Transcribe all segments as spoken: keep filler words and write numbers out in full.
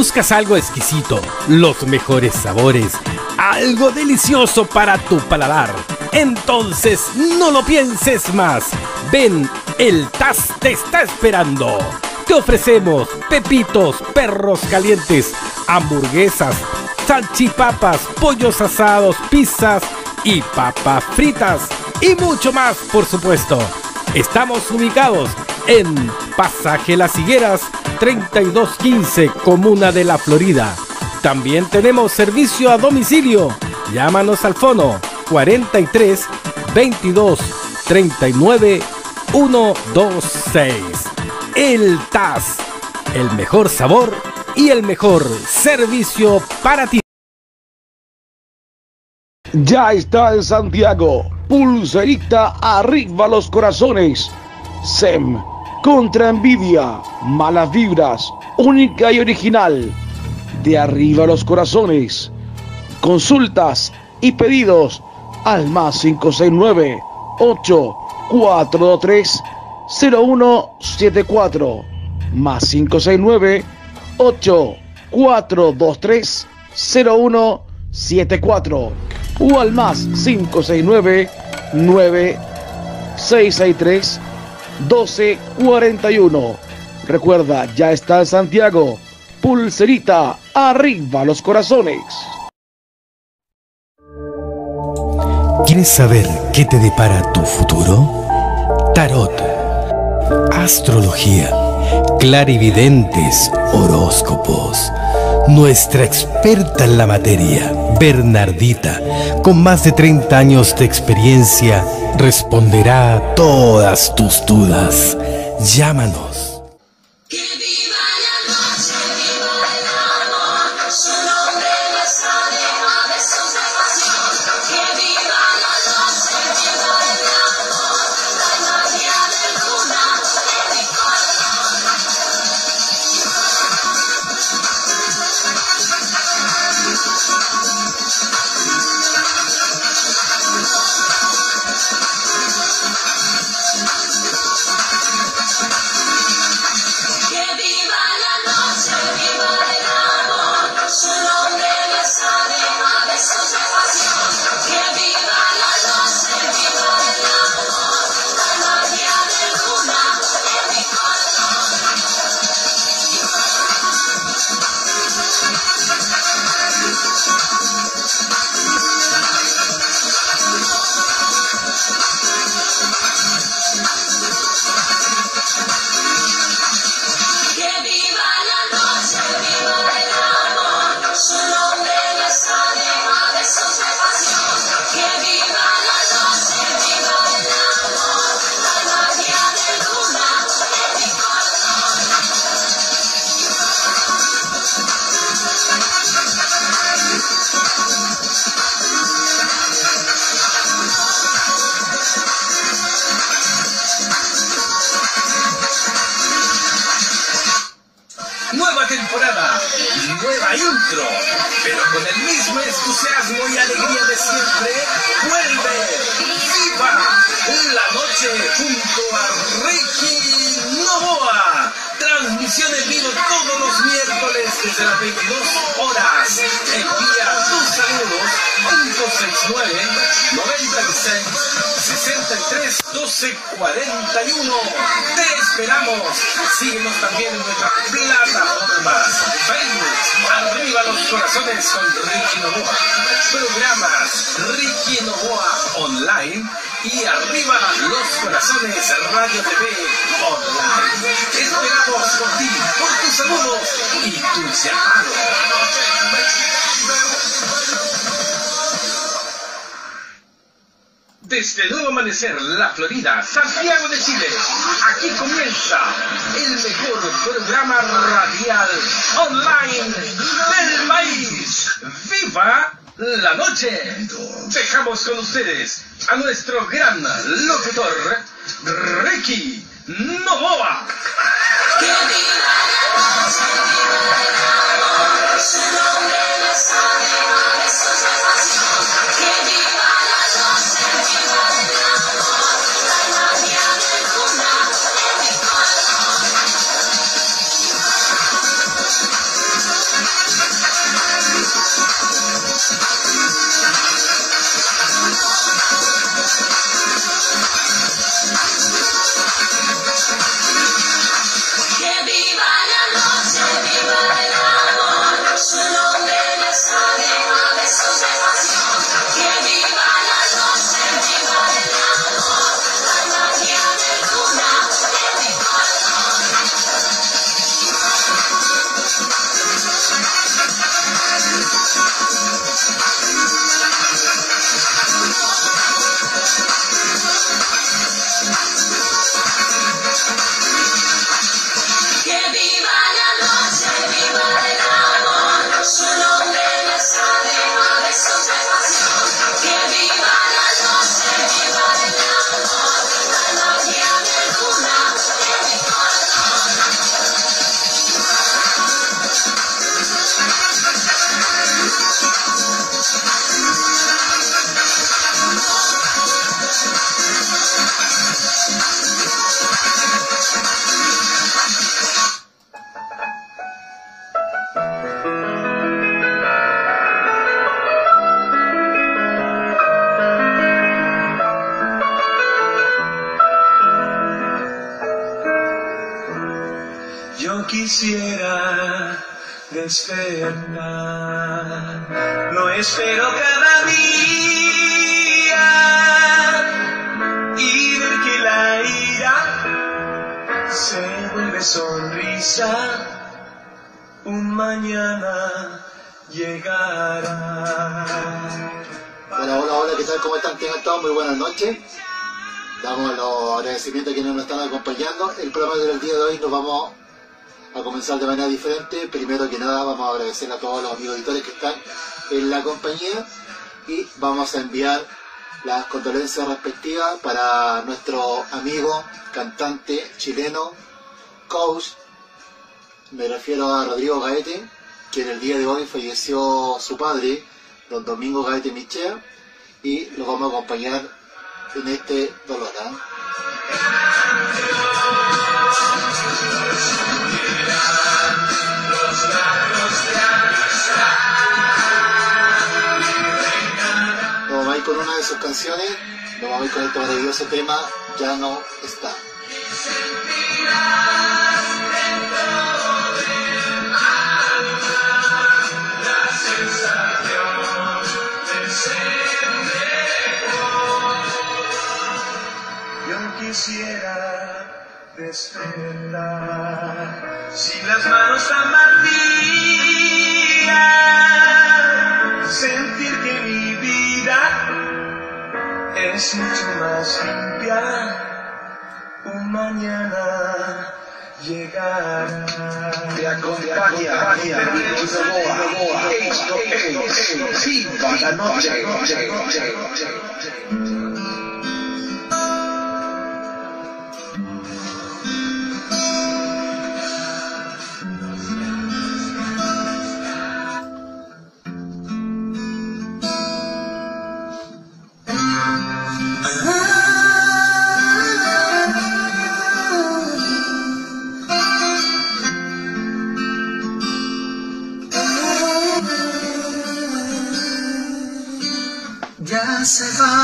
¿Buscas algo exquisito, los mejores sabores, algo delicioso para tu paladar? Entonces no lo pienses más. Ven, el Taz te está esperando. Te ofrecemos pepitos, perros calientes, hamburguesas, salchipapas, pollos asados, pizzas y papas fritas y mucho más, por supuesto. Estamos ubicados en Pasaje Las Higueras treinta y dos quince, Comuna de la Florida. También tenemos servicio a domicilio. Llámanos al fono cuarenta y tres, veintidós, treinta y nueve, ciento veintiséis. El Taz, el mejor sabor y el mejor servicio para ti. Ya está en Santiago, Pulserita Arriba los Corazones. S E M contra envidia, malas vibras, única y original. De Arriba los Corazones. Consultas y pedidos al más cinco seis nueve, ocho cuatro dos tres, cero uno siete cuatro, más cinco seis nueve, ocho cuatro dos tres, cero uno siete cuatro, o al más cinco seis nueve, nueve seis seis tres, doce cuarenta y uno. Recuerda, ya está en Santiago, Pulserita Arriba los Corazones. ¿Quieres saber qué te depara tu futuro? Tarot, astrología, clarividentes, horóscopos. Nuestra experta en la materia, Bernardita, con más de treinta años de experiencia, responderá a todas tus dudas. Llámanos. Nueva temporada, nueva intro, pero con el mismo entusiasmo y alegría de siempre, vuelve Viva la Noche junto a Ricky Novoa. Transmisión en vivo todos los miércoles desde las veintidós horas. Envía tus saludos cinco seis nueve, noventa y seis, sesenta y tres, doce cuarenta y uno. Te esperamos. Síguenos también en nuestras plataformas. Facebook, Arriba los Corazones con Ricky Novoa. Programas Ricky Novoa Online y Arriba los Corazones Radio T V Online. Esperamos por ti, por tus saludos y tus llamados. Desde Nuevo Amanecer, La Florida, Santiago de Chile, aquí comienza el mejor programa radial online del país. ¡Viva la Noche! Dejamos con ustedes a nuestro gran locutor, Ricky Novoa. ¡Que viva la noche, viva el amor! Su nombre me sabe a besos de pasión. ¡Que viva la noche, viva el amor! La magia de luna en mi corazón. quisiera despertar, lo espero cada día y ver que la ira se vuelve sonrisa, un mañana llegará. Hola, hola, hola, ¿qué tal? ¿Cómo están? Tengan todos muy buenas noches. Damos los agradecimientos a quienes nos están acompañando. El programa del día de hoy nos vamos a comenzar de manera diferente. Primero que nada vamos a agradecer a todos los amigos editores que están en la compañía y vamos a enviar las condolencias respectivas para nuestro amigo, cantante chileno, coach, me refiero a Rodrigo Gaete, que en el día de hoy falleció su padre, don Domingo Gaete Michea, y lo vamos a acompañar en este dolor, ¿eh? Nos vamos a ir con una de sus canciones, nos vamos a ir con este maravilloso tema, Ya no está. Quisiera despertar sin las manos tan vacías, sentir que mi vida es mucho más limpia, un mañana llegará. Te acompaña esto es Viva la Noche. Ya se va,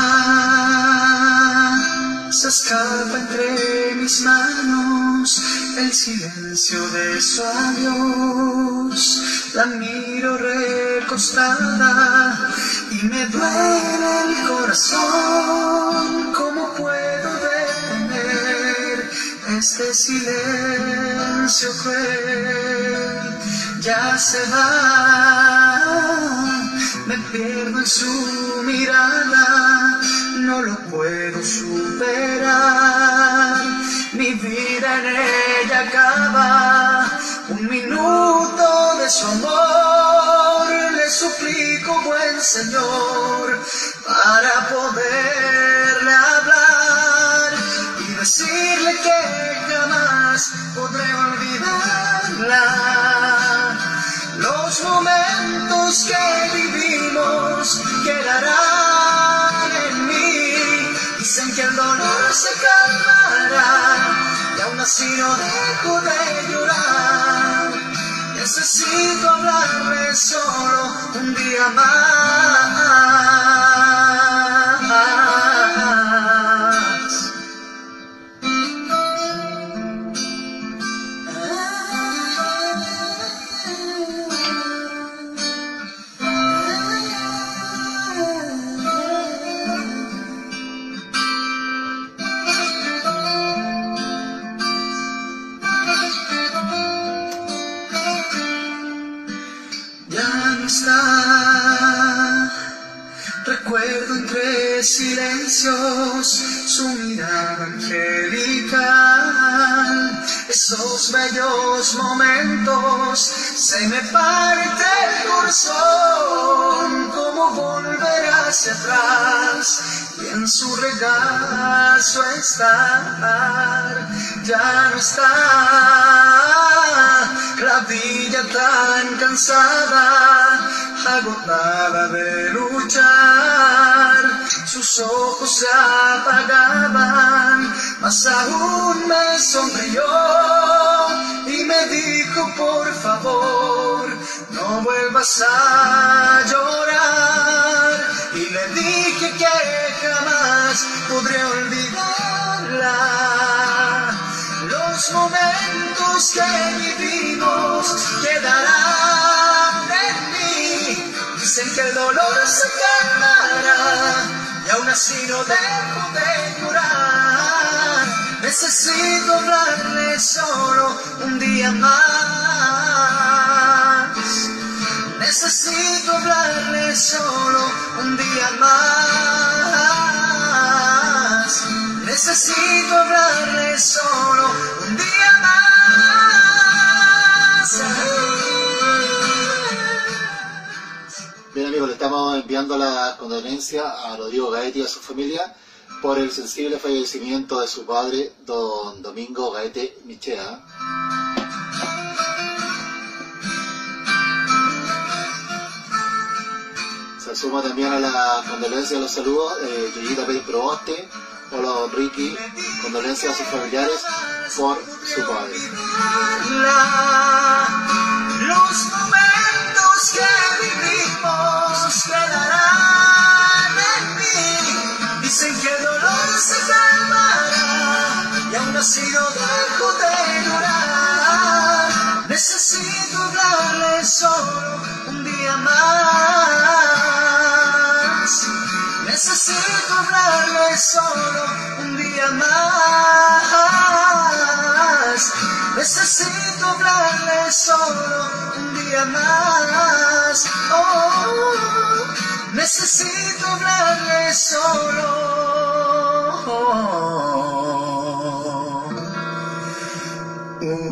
se escapa entre mis manos el silencio de su adiós. La miro recostada y me duele el corazón. ¿Cómo puedo detener este silencio cruel? Ya se va, me pierdo en su mirada, no lo puedo superar. Mi vida en ella acaba, un minuto de su amor. Le suplico, buen Señor, para poderle hablar y decirle que jamás podré olvidarla. Los momentos que vivimos quedarán en mí. Dicen que el dolor se calmará y aún así no dejo de llorar. Necesito hablarle solo un día más. Recuerdo entre silencios su mirada angelical. Esos bellos momentos se me parte el corazón. ¿Cómo volver hacia atrás y en su regazo estar? Ya no está la vida tan cansada, agotada de luchar. Sus ojos se apagaban, mas aún me sonrió y me dijo: por favor, no vuelvas a llorar. Y le dije que jamás podré olvidarla. Los momentos momentos que vivimos quedarán en mí. Dicen que el dolor se calmará y aún así no dejo de llorar. Necesito hablarle solo un día más. Necesito hablarle solo un día más. Necesito hablarle solo un día más. Bien amigos, le estamos enviando la condolencia a Rodrigo Gaete y a su familia por el sensible fallecimiento de su padre, don Domingo Gaete Michea. Se suma también a la condolencia y a los saludos eh, Yoyita Pérez Proboste. Hola don Ricky, condolencias a sus familiares por su padre. Los momentos que vivimos quedarán en mí. Dicen que el dolor se calmará y aún así no dejo de llorar. Necesito hablarle solo un día más. Necesito hablarle solo un día más. Necesito hablarle solo un día más. Oh, necesito hablarle solo un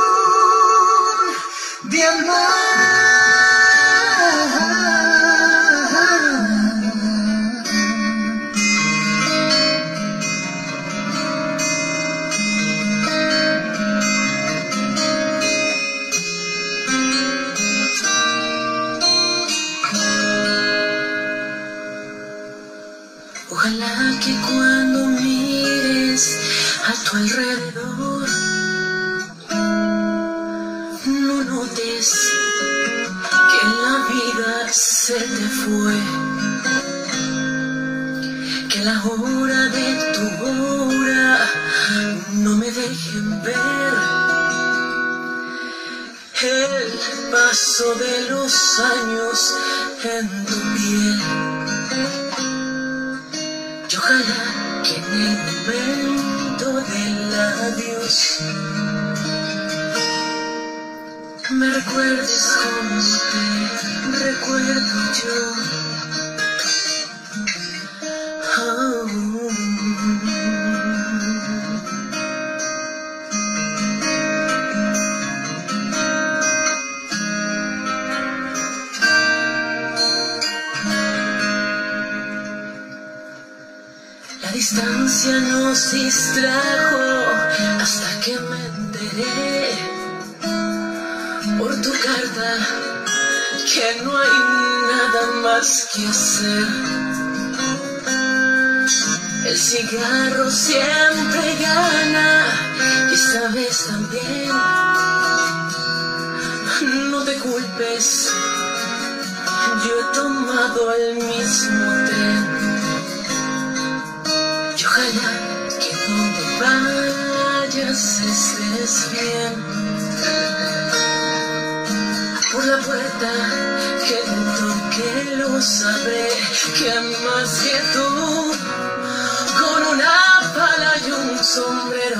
día más. Ojalá que cuando mires a tu alrededor no notes que la vida se te fue, que la hora de tu hora no me dejen ver el paso de los años en tu piel. Y ojalá que en el momento del adiós me recuerdes como te recuerdo yo. Oh. La distancia nos distrajo hasta que me enteré por tu carta que no hay nada más que hacer. El cigarro siempre gana y esta vez también. No te culpes, yo he tomado el mismo tren. Y ojalá que donde vayas estés bien. Por la puerta que toque lo sabré, que más que tú, con una pala y un sombrero,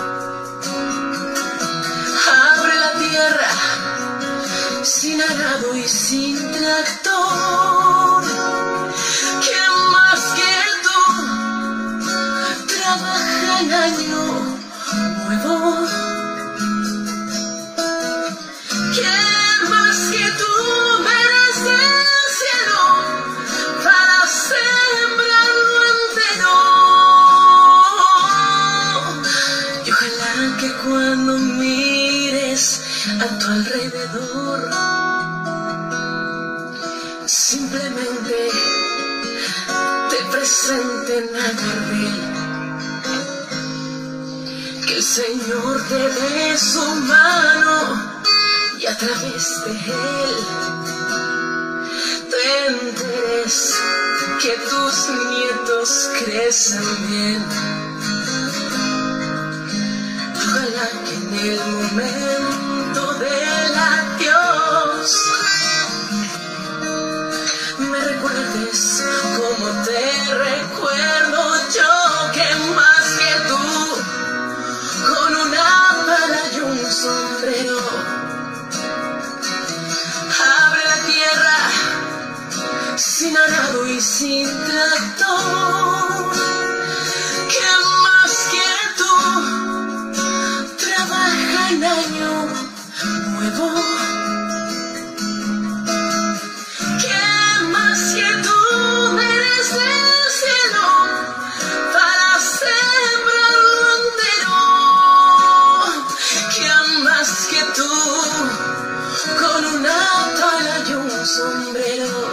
abre la tierra sin arado y sin tractor. Que más que tú trabaja en año nuevo. Que más que tú merece el cielo para sembrarlo entero. Y ojalá que cuando mires a tu alrededor simplemente te presenten a Gardel. Que el Señor te dé su mano y a través de él te enteres que tus nietos crecen bien. Ojalá que en el momento del adiós me recuerdes como te recuerdo yo, que más que tú, con una pala y un sombrero, abre la tierra sin arado y sin tractor, que más que tú, trabaja en año nuevo. Sombrero,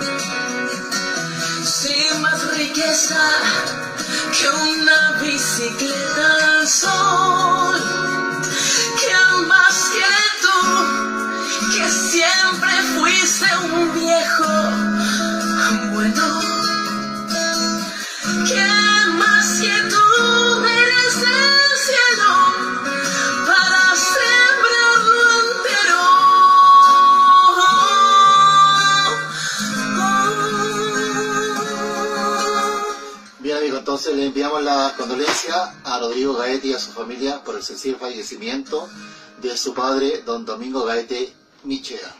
sin más riqueza que una bicicleta al sol, que más que tú, que siempre fuiste un viejo bueno, que más que tú eres del cielo para sembrarlo entero. Entonces le enviamos la condolencia a Rodrigo Gaete y a su familia por el sencillo fallecimiento de su padre, don Domingo Gaete Michea.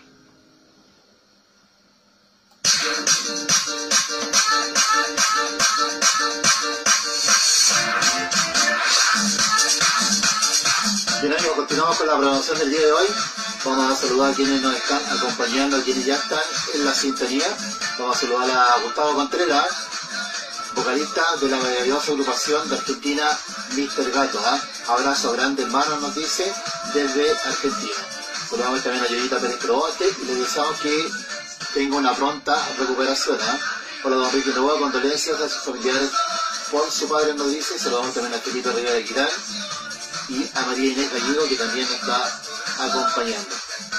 Bien amigos, continuamos con la programación del día de hoy. Vamos a saludar a quienes nos están acompañando, a quienes ya están en la sintonía. Vamos a saludar a Gustavo Contreras, vocalista de la maravillosa agrupación de Argentina mister Gato. ¿eh? Abrazo grande hermano, nos dice, desde Argentina. Saludamos también a Yoyita Pérez Proboste y le deseamos que tenga una pronta recuperación. ¿eh? Hola don Ricky Novoa, condolencias a sus familiares por su padre, nos dice. Saludamos también a Felipe Rivera de Quirán y a María Inés Gallego, que también nos está acompañando.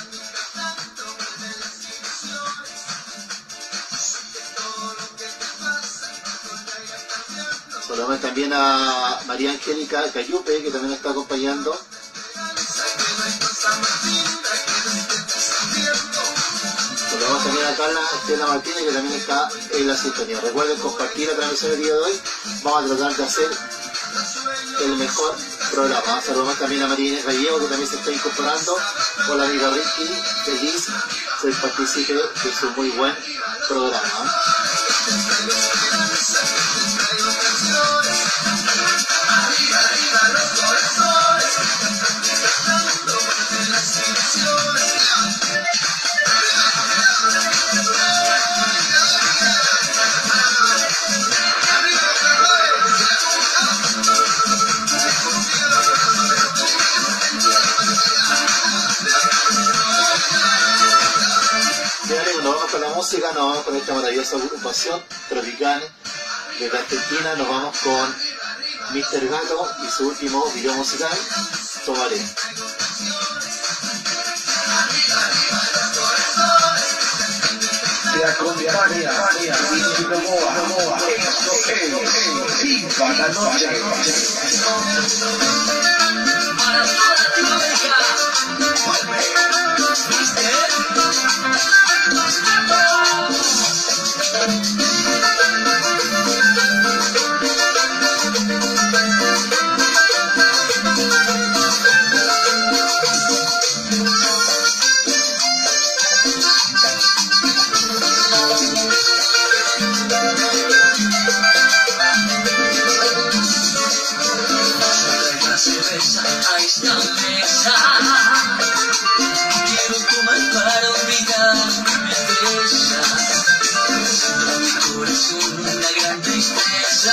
Saludamos también a María Angélica Cayupe, que también nos está acompañando. Saludamos también a Carla Estela Martínez, que también está en la sintonía. Recuerden compartir la transmisión del día de hoy. Vamos a tratar de hacer el mejor programa. Saludamos también a María Inés Gallego, que también se está incorporando. Hola amiga Ricky, feliz de participe de su muy buen programa. Nos vamos con la música, nos vamos con esta maravillosa agrupación tropical de Argentina. Nos vamos con mister Gato y su último video musical, Tomaré. Te acompaña Ricky Novoa. Esto es Viva la Noche. Para toda Latinoamérica, a esta mesa quiero tomar para olvidar mi tristeza, mi corazón una gran tristeza.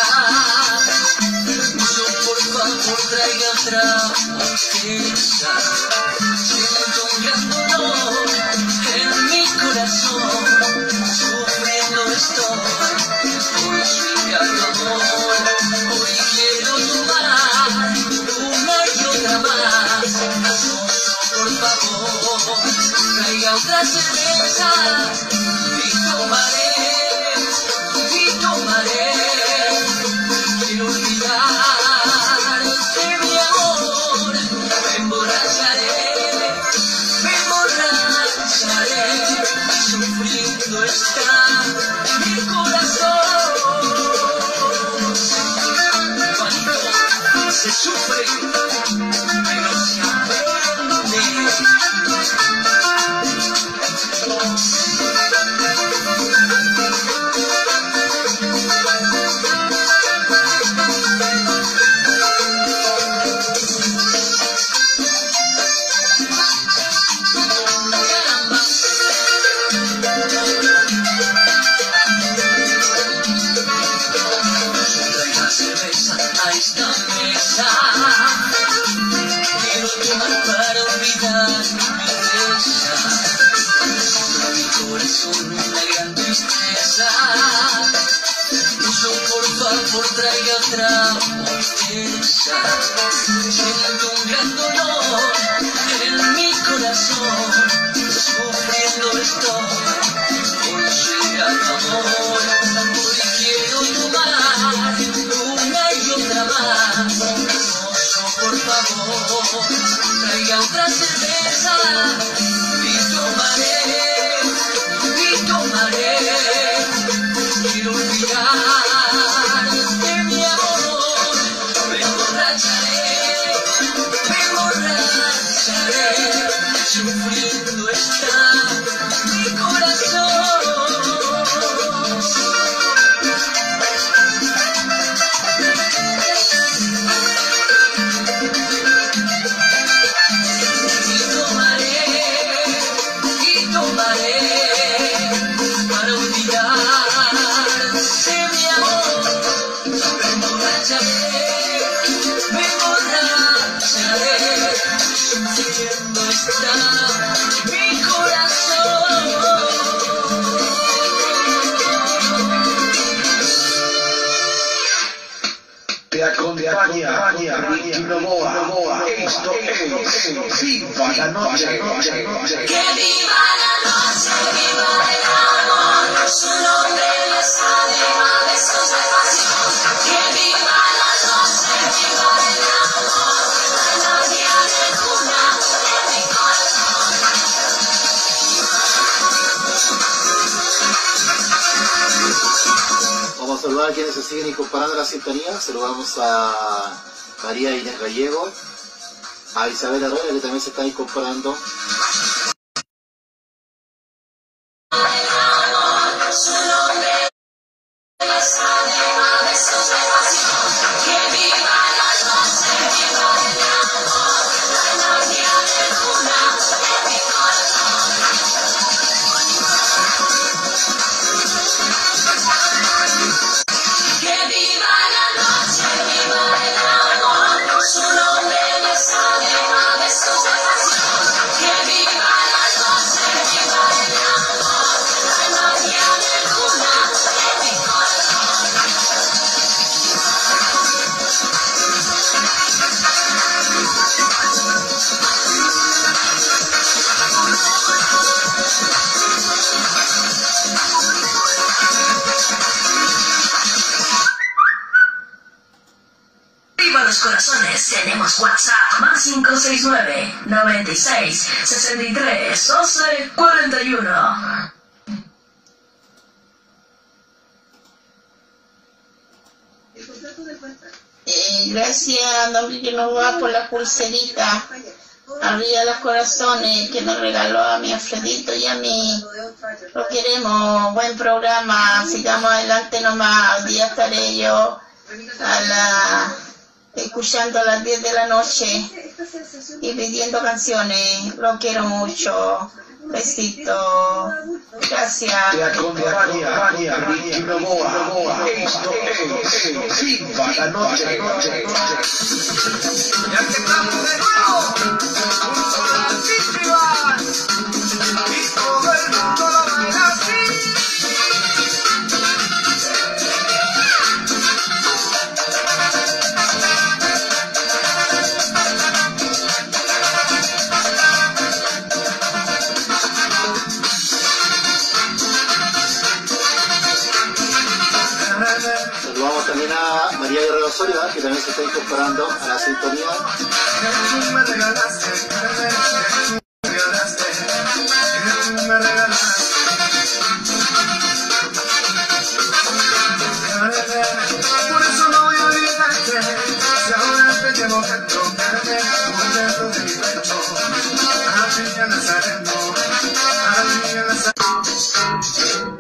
Yo por favor traiga otra tristeza. Siento un gran dolor en mi corazón, sufriendo estoy por su amor. Hoy quiero tomar una y otra más. Por favor, traiga otra cerveza y tomaré, y tomaré. Quiero olvidar de mi amor. Vengo sufriendo está mi corazón. Cuando se sufre, pero se aprende. A esta mesa quiero tomar para olvidar mi tristeza. Siento en mi corazón una gran tristeza. Mucho por favor traiga otra botella. Siento un gran dolor en mi corazón. Sufriendo estoy, hoy llega tu amor. Hoy quiero tomar una y otra más. Mozo, por favor, traiga otra cerveza. Y tomaré, y tomaré. Quiero olvidar de mi amor. Me emborracharé, me emborracharé. Sufriendo está mi corazón. Mi corazón. Te acompaña Ricky Novoa. Esto es Viva la Noche. Que viva la noche, viva el amor. Su nombre les anima de sus pasión. Que viva la noche, viva el amor. La magia de cuna de mi corazón. Vamos a saludar a quienes se siguen incorporando a la sintonía. Saludamos a María Inés Gallego, a Isabel Herrera, que también se está incorporando. Tenemos WhatsApp más cinco seis nueve, noventa y seis, sesenta y tres, doce, cuarenta y uno. Eh, gracias, don Ricky Novoa, por la pulserita arriba de los corazones que nos regaló a mi Alfredito y a mí. Lo queremos, buen programa, sigamos adelante nomás. Hoy día estaré yo a la... escuchando a las diez de la noche y pidiendo canciones. Lo quiero mucho. Besito. Gracias. Te acompaña Ricky Novoa. Esto es Viva la Noche. Ya que estamos de nuevo, junto a la festival, y todo el mundo lo baila así. Saludamos también a María Guerrero Osorio, que también se está incorporando a la sintonía. Me regalaste, me regalaste, me regalaste, me regalaste. llevo dentro, Carmen, muy dentro de mi pecho. Al niño Nazareno, al niño Nazareno.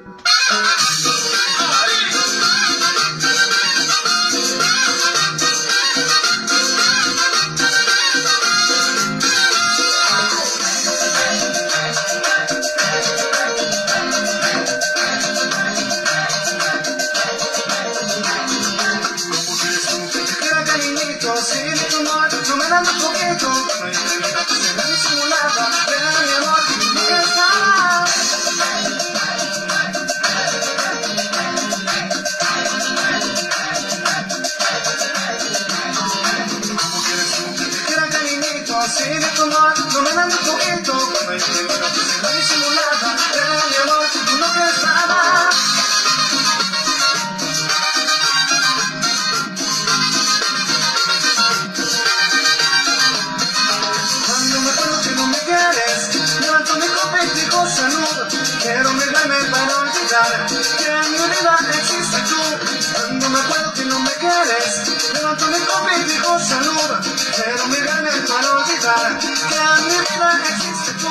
Quiero mirarme para olvidar que en mi vida existe tú. Cuando me acuerdo que no me quieres, levanto mi copa y digo salud. Quiero mirarme para olvidar que en mi vida existe tú.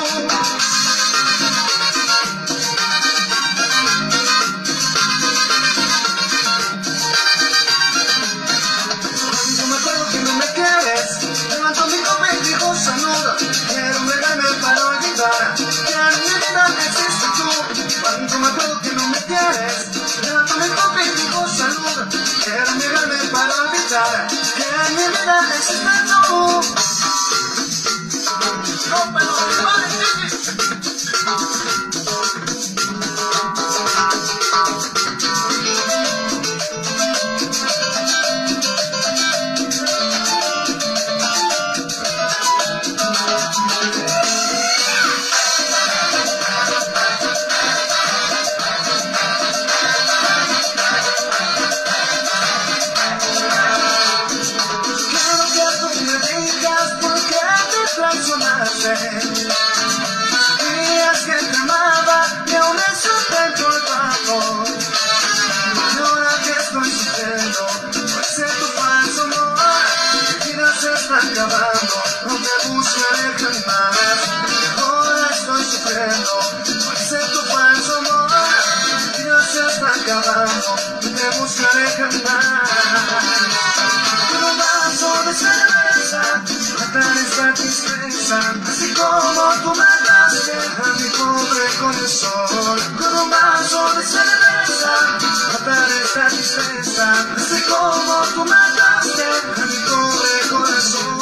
Cuando me acuerdo que no me quieres, levanto mi copa y digo salud. Quiero mirarme para olvidar que en mi vida existe tú. Cuando me acuerdo que no me quieres, levanto mi copa y digo salud. Quiero mirarme para olvidar que en mi vida existe tú. No, pero días que te amaba y aún eso te colgado. Y ahora que estoy sufriendo, pues sé tu falso amor. Mi vida se está acabando, no te buscaré jamás. Ahora estoy sufriendo, pues sé tu falso amor. Mi vida se está acabando, no te buscaré jamás. Con un vaso de cerveza matar esta tristeza, así como tú mataste a mi pobre corazón. Con un vaso de cerveza matar esta tristeza, así como tú mataste a mi pobre corazón.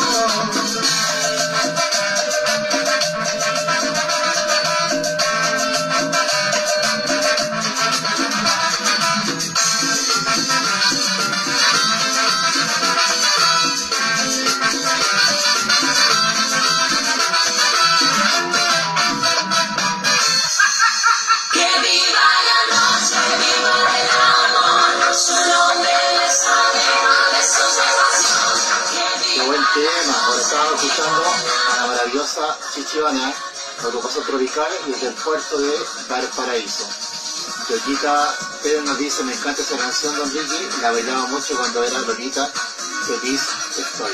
A la maravillosa Chichibana, agrupación tropical desde el puerto de Valparaíso. Lolita Pedro nos dice: me encanta esa canción, Don Ricky, la bailaba mucho cuando era Lolita, feliz estoy.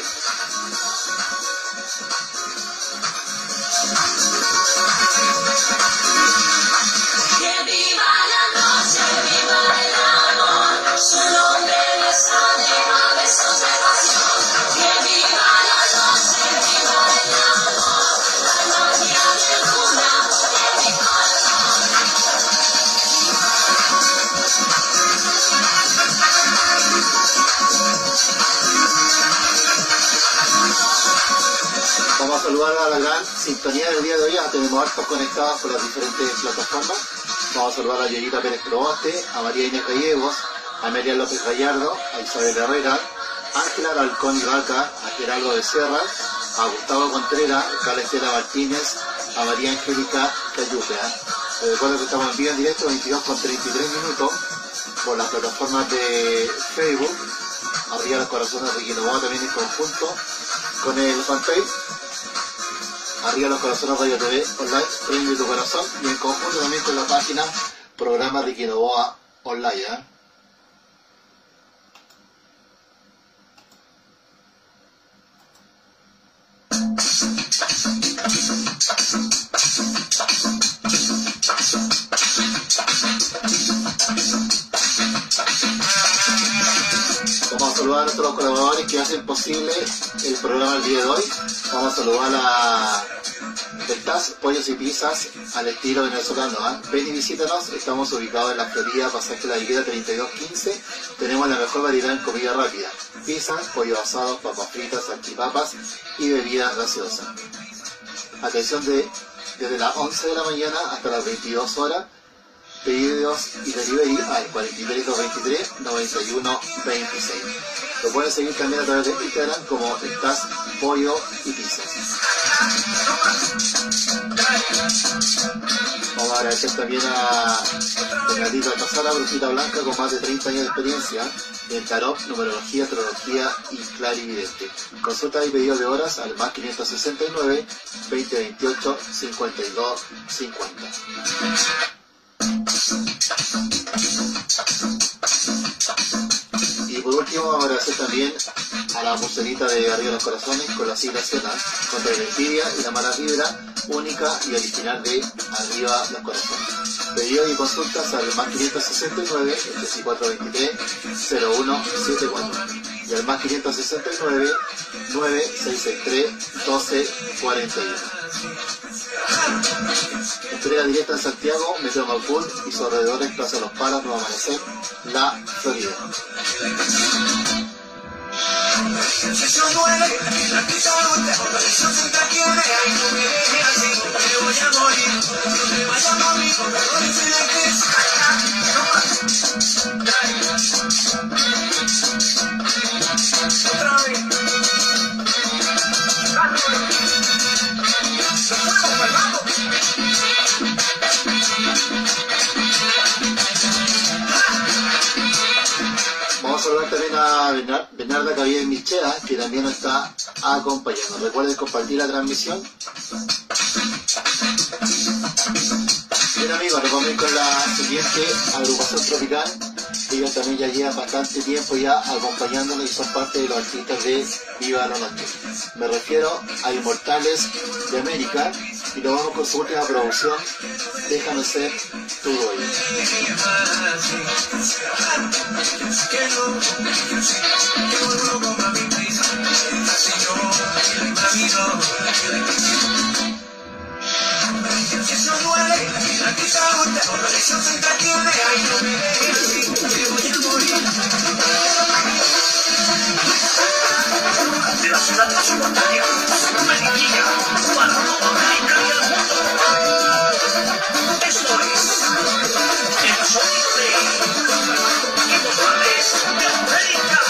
Que viva la noche, viva el amor, su nombre me sale a besos de pasión. Que viva la noche, viva el amor, la magia de luna de mi corazón. Vamos a saludar a la gran sintonía del día de hoy. Ya tenemos hartos conectados por las diferentes plataformas. Vamos a saludar a Yoyita Pérez Proboste, a María Inés Gallegos, a María López Gallardo, a Isabel Herrera, a Ángela Alarcón y Vaca, a Gerardo Becerra, a Gustavo Contreras, a Carla Estela Martínez, a María Angélica Cayupe. ¿eh? Recuerdo que estamos en vivo en directo, veintidós con treinta y tres minutos, por las plataformas de Facebook. Arriba los corazones de Quinoboa también en conjunto con el fanpage. Arriba los corazones Radio T V Online, prende tu corazón, y en conjunto también con la página Programas de Quinoboa Online. ¿eh? Vamos a saludar a nuestros colaboradores que hacen posible el programa el día de hoy. Vamos a saludar a el T A S Pollos y Pizzas al estilo venezolano. ¿eh? Ven y visítanos, estamos ubicados en la Florida, pasaje La Higuera treinta y dos quince. Tenemos la mejor variedad en comida rápida: pizzas, pollo asado, papas fritas, salchipapas y bebidas gaseosas. Atención de, desde las once de la mañana hasta las veintidós horas. Pedidos y delivery al cuarenta y tres, doscientos veintitrés, noventa y uno veintiséis. Lo pueden seguir también a través de Instagram como el T A S Pollo y Pizzas. Vamos a agradecer también a Bernardita Alcazara, brujita blanca con más de treinta años de experiencia en tarot, numerología, astrología y clarividente. Consulta y pedido de horas al más quinientos sesenta y nueve, veinte veintiocho, cincuenta y dos cincuenta. Y por último vamos a agradecer también a la pulserita de Arriba de los Corazones con la sigla Z contra la envidia y la mala vibra, única y original de Arriba los Corazones. Pedidos y consultas al más quinientos sesenta y nueve, veinticuatro veintitrés, cero uno setenta y cuatro y al más quinientos sesenta y nueve, nueve seis seis tres, doce cuarenta y uno. Entrega directa en Santiago, Metro Maipú y sus alrededores, Plaza Los Palos, Nuevo Amanecer, La Florida. Vamos a saludar también a Bernard, Bernarda Caballero Michea, que también nos está acompañando. Recuerden compartir la transmisión. Bien amigos, nos vamos a ir con la siguiente agrupación tropical. Ellos también ya llevan bastante tiempo ya acompañándonos y son parte de los artistas de Viva la Noche. Me refiero a Inmortales de América y nos vamos con su última producción, Déjame Ser Tu Dueño. Si eso duele, la que se agota, con la lesión se entretiene, ay no me dejes, que voy a morir. De la ciudad de su montaña, Mariquilla, Cubano, América y el mundo. Esto es el Sonic Play, Inmortales de América.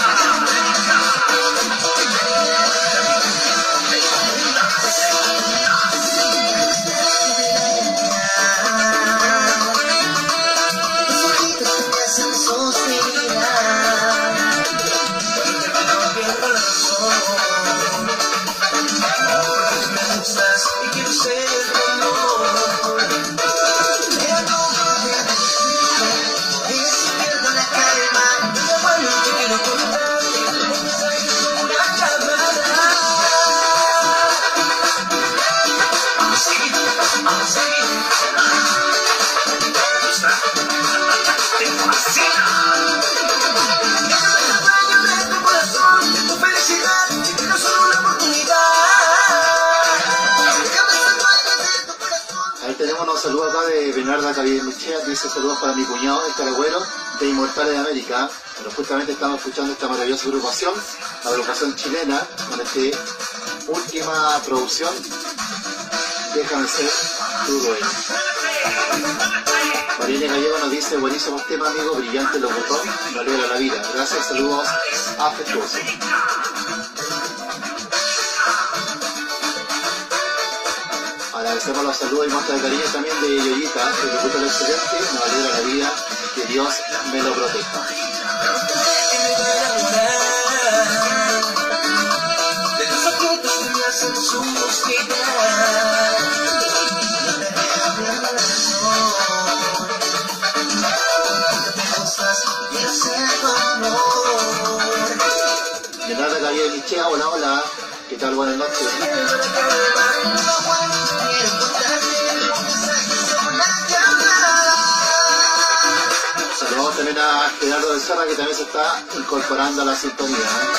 Saludos acá de Bernarda Caballero Michea, que dice saludos para mi cuñado, el Caragüero, de Inmortales de América. Bueno, justamente estamos escuchando esta maravillosa agrupación, la agrupación chilena, con esta última producción, Déjame Ser Tu Dueño. Mariana Gallego nos dice, buenísimos temas, amigo, brillante locutor, me alegra la vida. Gracias, saludos afectuosos. Agradecemos los saludos y muestras de cariño también de Yoyita, que disfruta el excelente, nos alegra la vida, que Dios me lo proteja. De nada, Gabriel Lichea, hola, hola, ¿qué tal? Buenas noches. también a Gerardo Becerra, que también se está incorporando a la sintonía.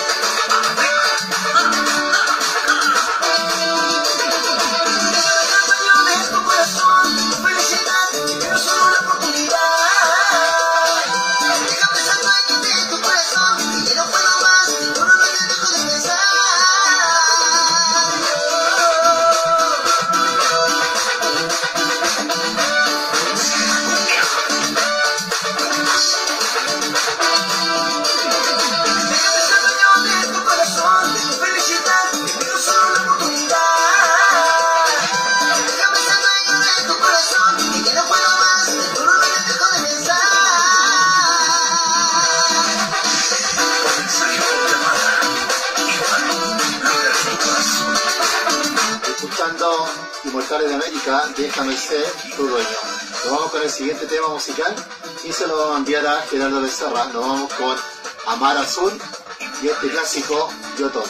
Inmortales de América, déjame ser tu dueño. Nos vamos con el siguiente tema musical y se lo vamos a enviar a Gerardo Becerra. Nos vamos con Amar Azul y este clásico Yo Tomo.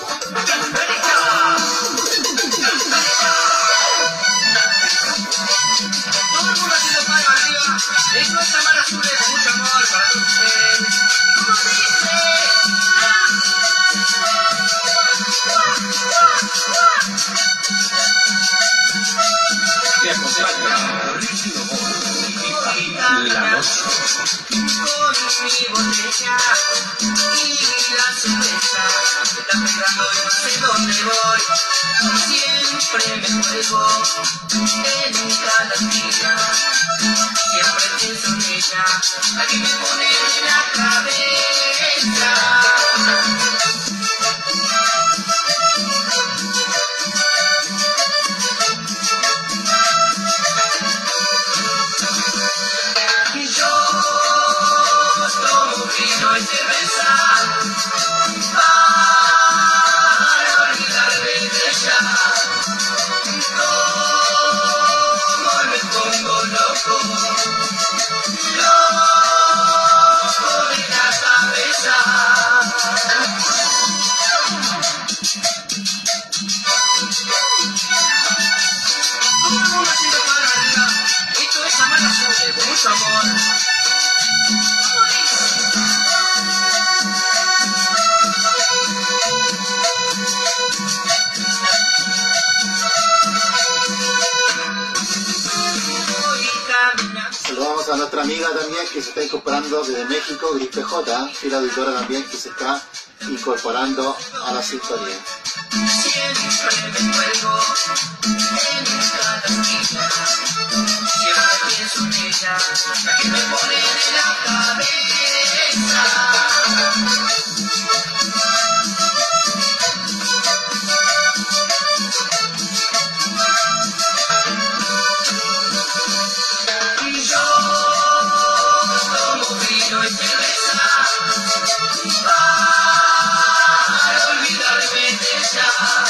Todo el mundo haciendo palma arriba. Esto es Amar Azul, es mucho amor para ustedes. ¿Cómo se dice? Te acompaña Rígido La Noche. Con mi botella y la cerveza me está pegando y no sé dónde voy. Siempre me juego en cada esquina. Siempre pienso en ella, la que me pone en la cabeza. Vino y cerveza para olvidarme de ella. Tomo y me pongo loco, loco de la cabeza. Todo el mundo haciendo para arriba. Esto es Amar Azul, de mucho amor. Saludamos a nuestra amiga también que se está incorporando desde México, Gris P J, y la auditora también que se está incorporando a la sintonía. Siempre me cuelgo en cada esquina. Siempre pienso en ella, la que me pone en la cabeza. Y yo tomo vino y cerveza para olvidarme de ella.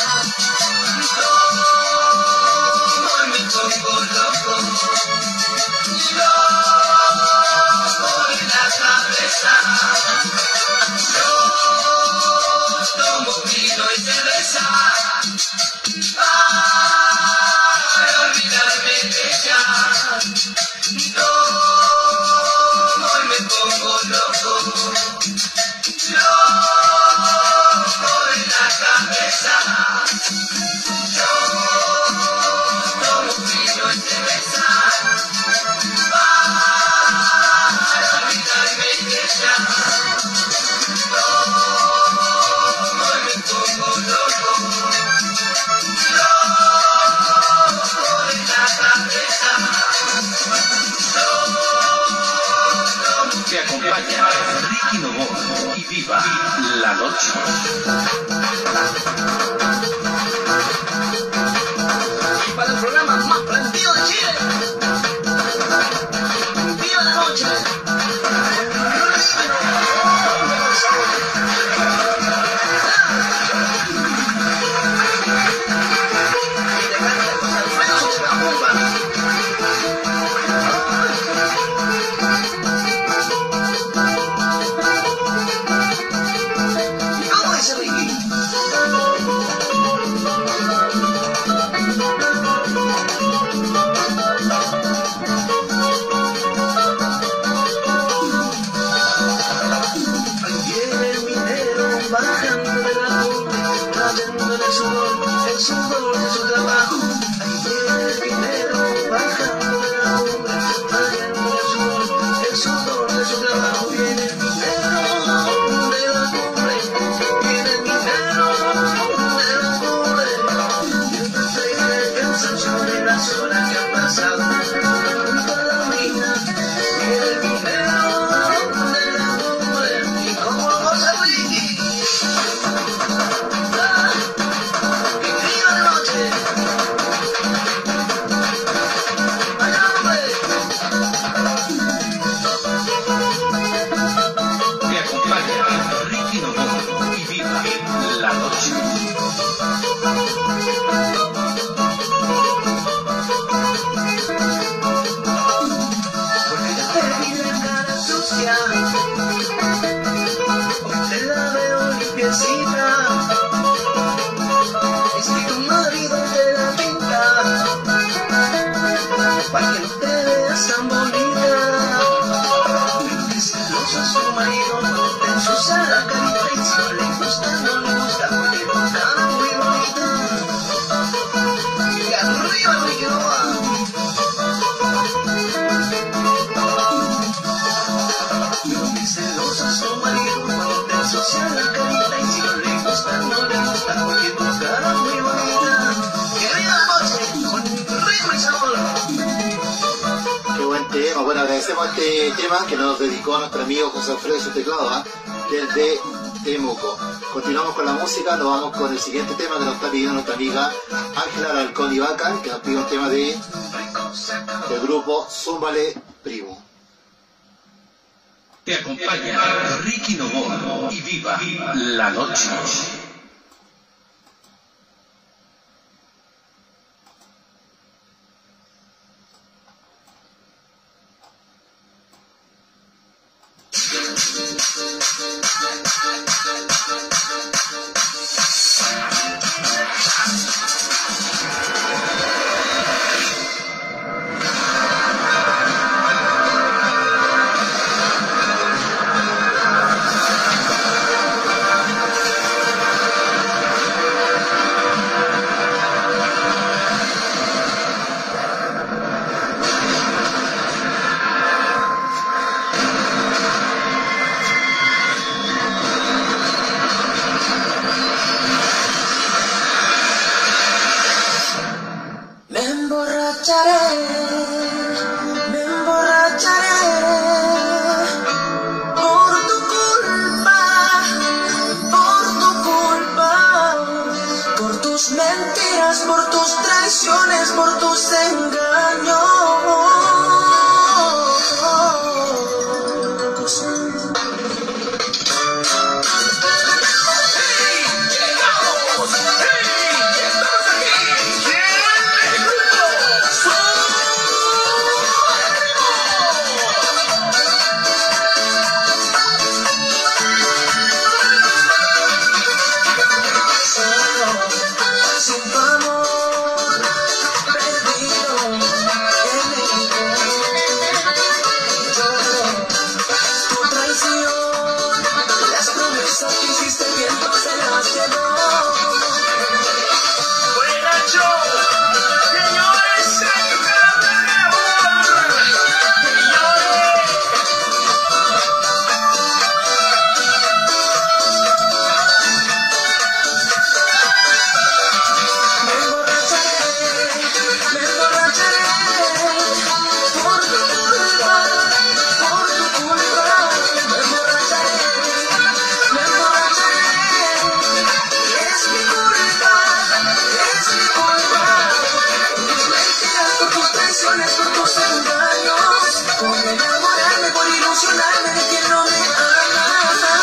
Tomo y me pongo loco, loco de la cabeza. Yo tomo vino y cerveza para olvidarme de ella. Tomo y me pongo loco, loco de la cabeza. Yo tomo vino y cerveza para olvidarme de ella. Tomo y me pongo loco, loco de la cabeza. Te acompaña Ricky Novoa y Viva La Noche. Y para el programa más prendido de Chile, Viva la Noche. Y te canta con Alfredo de la Bomba. ¿Y cómo dice Ricky? sucia, hoy te la veo limpiecita. Es que tu marido te la pinta, para que no te veas tan bonita. Que celoso su marido no te ensucia la carita, y si no le gusta, no le gusta, porque tu cara muy bonita. Y arriba no que no va. Que celoso su marido no te ensucia la carita, y si no le gusta, no le gusta, porque tu cara muy bonita. Querida noche, con ritmo y sabor. Qué buen tema. Bueno, agradecemos este tema que nos dedicó nuestro amigo José Alfredo y su teclado, ¿eh? Desde Temuco. Continuamos con la música, nos vamos con el siguiente tema que nos está pidiendo nuestra amiga Ángela Alarcón y Vaca, que nos pide un tema de, del grupo Zúmbale Primo. Te acompaña Ricky Novoa y Viva la Noche. Me emborracharé, me emborracharé por tu culpa, por tu culpa, por tus mentiras, por tus traiciones, por tus engaños. Sin tu amor perdido en el lloro, tu traición, las promesas que hiciste el viento se las llevó. Buena show, señores, por tus engaños, por enamorarme, por ilusionarme de quien no me ama.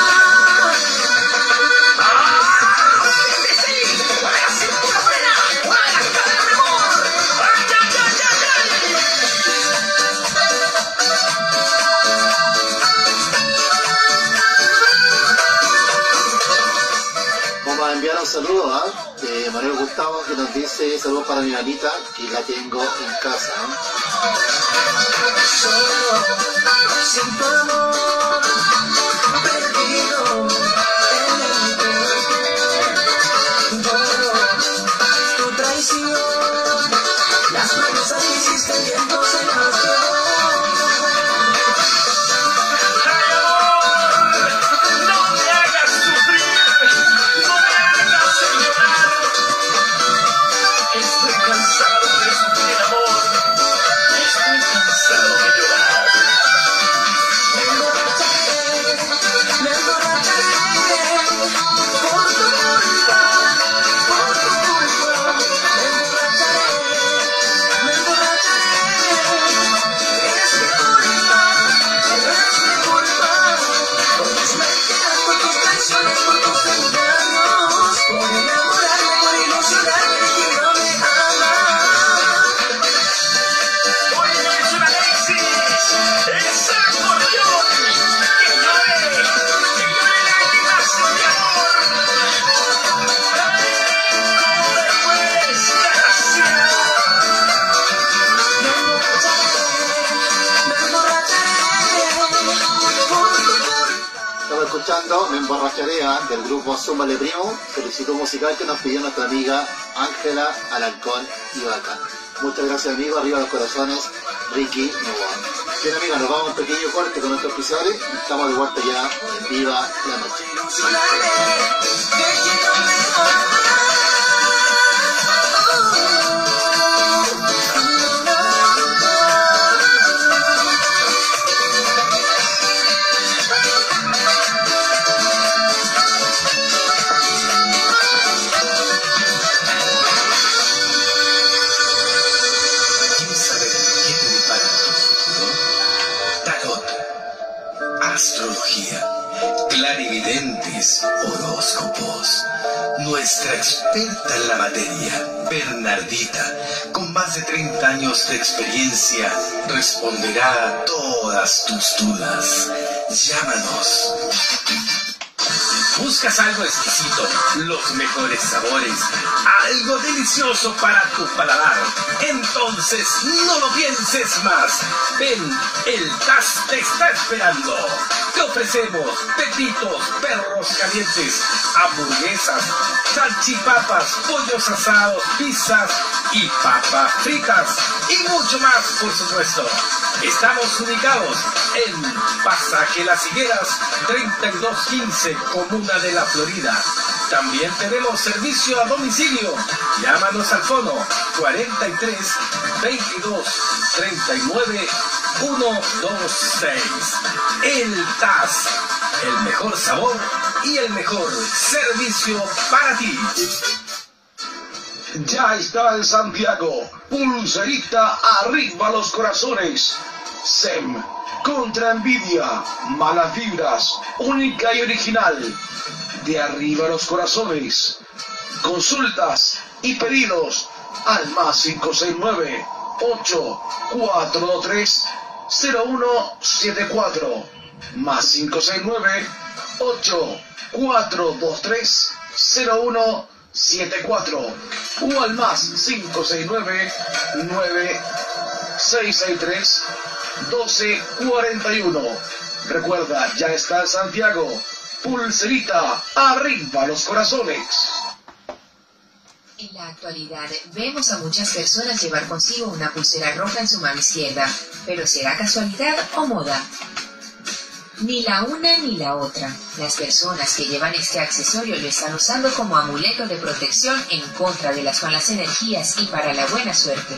Vamos a enviar un saludo a ¿eh? Manuel Gustavo, que nos dice saludos para mi mamita, que la tengo en casa. ¿eh? Solo, sin tu amor perdido en el dolor, tu traición, las promesas que hiciste el viento se las llevó. Cansado de llorar. escuchando Me Emborracharé del grupo Súmale Primo, solicitud musical que nos pidió nuestra amiga Ángela Alarcón y Vaca. Muchas gracias, amigos. Arriba los corazones, Ricky Novoa. Bien, amigos, nos vamos a un pequeño corte con nuestros oficiales y estamos de vuelta ya en Viva la Noche. Astrología, clarividentes, horóscopos. Nuestra experta en la materia, Bernardita, con más de treinta años de experiencia, responderá a todas tus dudas. Llámanos. ¿Buscas algo exquisito, los mejores sabores, algo delicioso para tu paladar? Entonces no lo pienses más. Ven, el T A S te está esperando. Te ofrecemos pepitos, perros calientes, hamburguesas, salchipapas, pollos asados, pizzas y papas fritas. Y mucho más, por supuesto. Estamos ubicados en Pasaje Las Higueras, treinta y dos quince, Comuna de la Florida. También tenemos servicio a domicilio. Llámanos al fono cuarenta y tres, veintidós, treinta y nueve, ciento veintiséis. El T A S, el mejor sabor y el mejor servicio para ti. Ya está en Santiago. Pulserita arriba los corazones. S E M contra envidia, malas vibras, única y original. De arriba los corazones. Consultas y pedidos al más cinco seis nueve, ocho cuatro dos tres, cero uno siete cuatro. Más cinco seis nueve, ocho cuatro dos tres, cero uno siete cuatro. O al más cinco seis nueve, nueve seis seis tres, doce cuarenta y uno. Recuerda, ya está en Santiago. Pulserita arriba los corazones. En la actualidad vemos a muchas personas llevar consigo una pulsera roja en su mano izquierda, pero ¿será casualidad o moda? Ni la una ni la otra. Las personas que llevan este accesorio lo están usando como amuleto de protección en contra de las malas energías y para la buena suerte.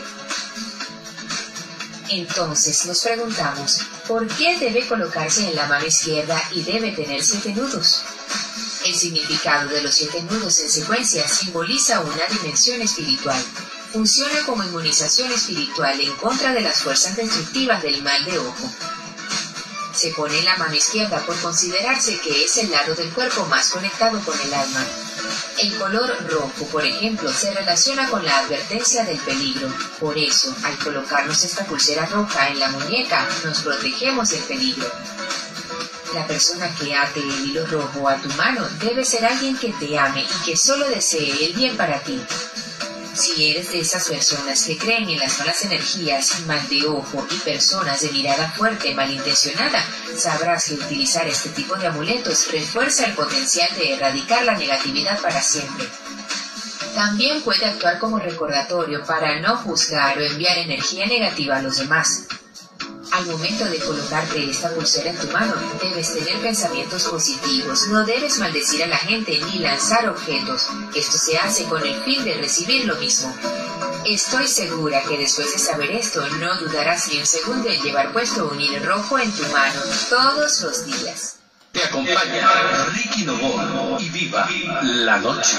Entonces nos preguntamos, ¿por qué debe colocarse en la mano izquierda y debe tener siete nudos? El significado de los siete nudos en secuencia simboliza una dimensión espiritual. Funciona como inmunización espiritual en contra de las fuerzas destructivas del mal de ojo. Se pone en la mano izquierda por considerarse que es el lado del cuerpo más conectado con el alma. El color rojo, por ejemplo, se relaciona con la advertencia del peligro. Por eso, al colocarnos esta pulsera roja en la muñeca, nos protegemos del peligro. La persona que ate el hilo rojo a tu mano debe ser alguien que te ame y que solo desee el bien para ti. Si eres de esas personas que creen en las malas energías, mal de ojo y personas de mirada fuerte malintencionada, sabrás que utilizar este tipo de amuletos refuerza el potencial de erradicar la negatividad para siempre. También puede actuar como recordatorio para no juzgar o enviar energía negativa a los demás. Al momento de colocarte esta pulsera en tu mano, debes tener pensamientos positivos, no debes maldecir a la gente ni lanzar objetos. Esto se hace con el fin de recibir lo mismo. Estoy segura que después de saber esto, no dudarás ni un segundo en llevar puesto un hilo rojo en tu mano todos los días. Te acompaña Ricky Novoa y Viva la Noche.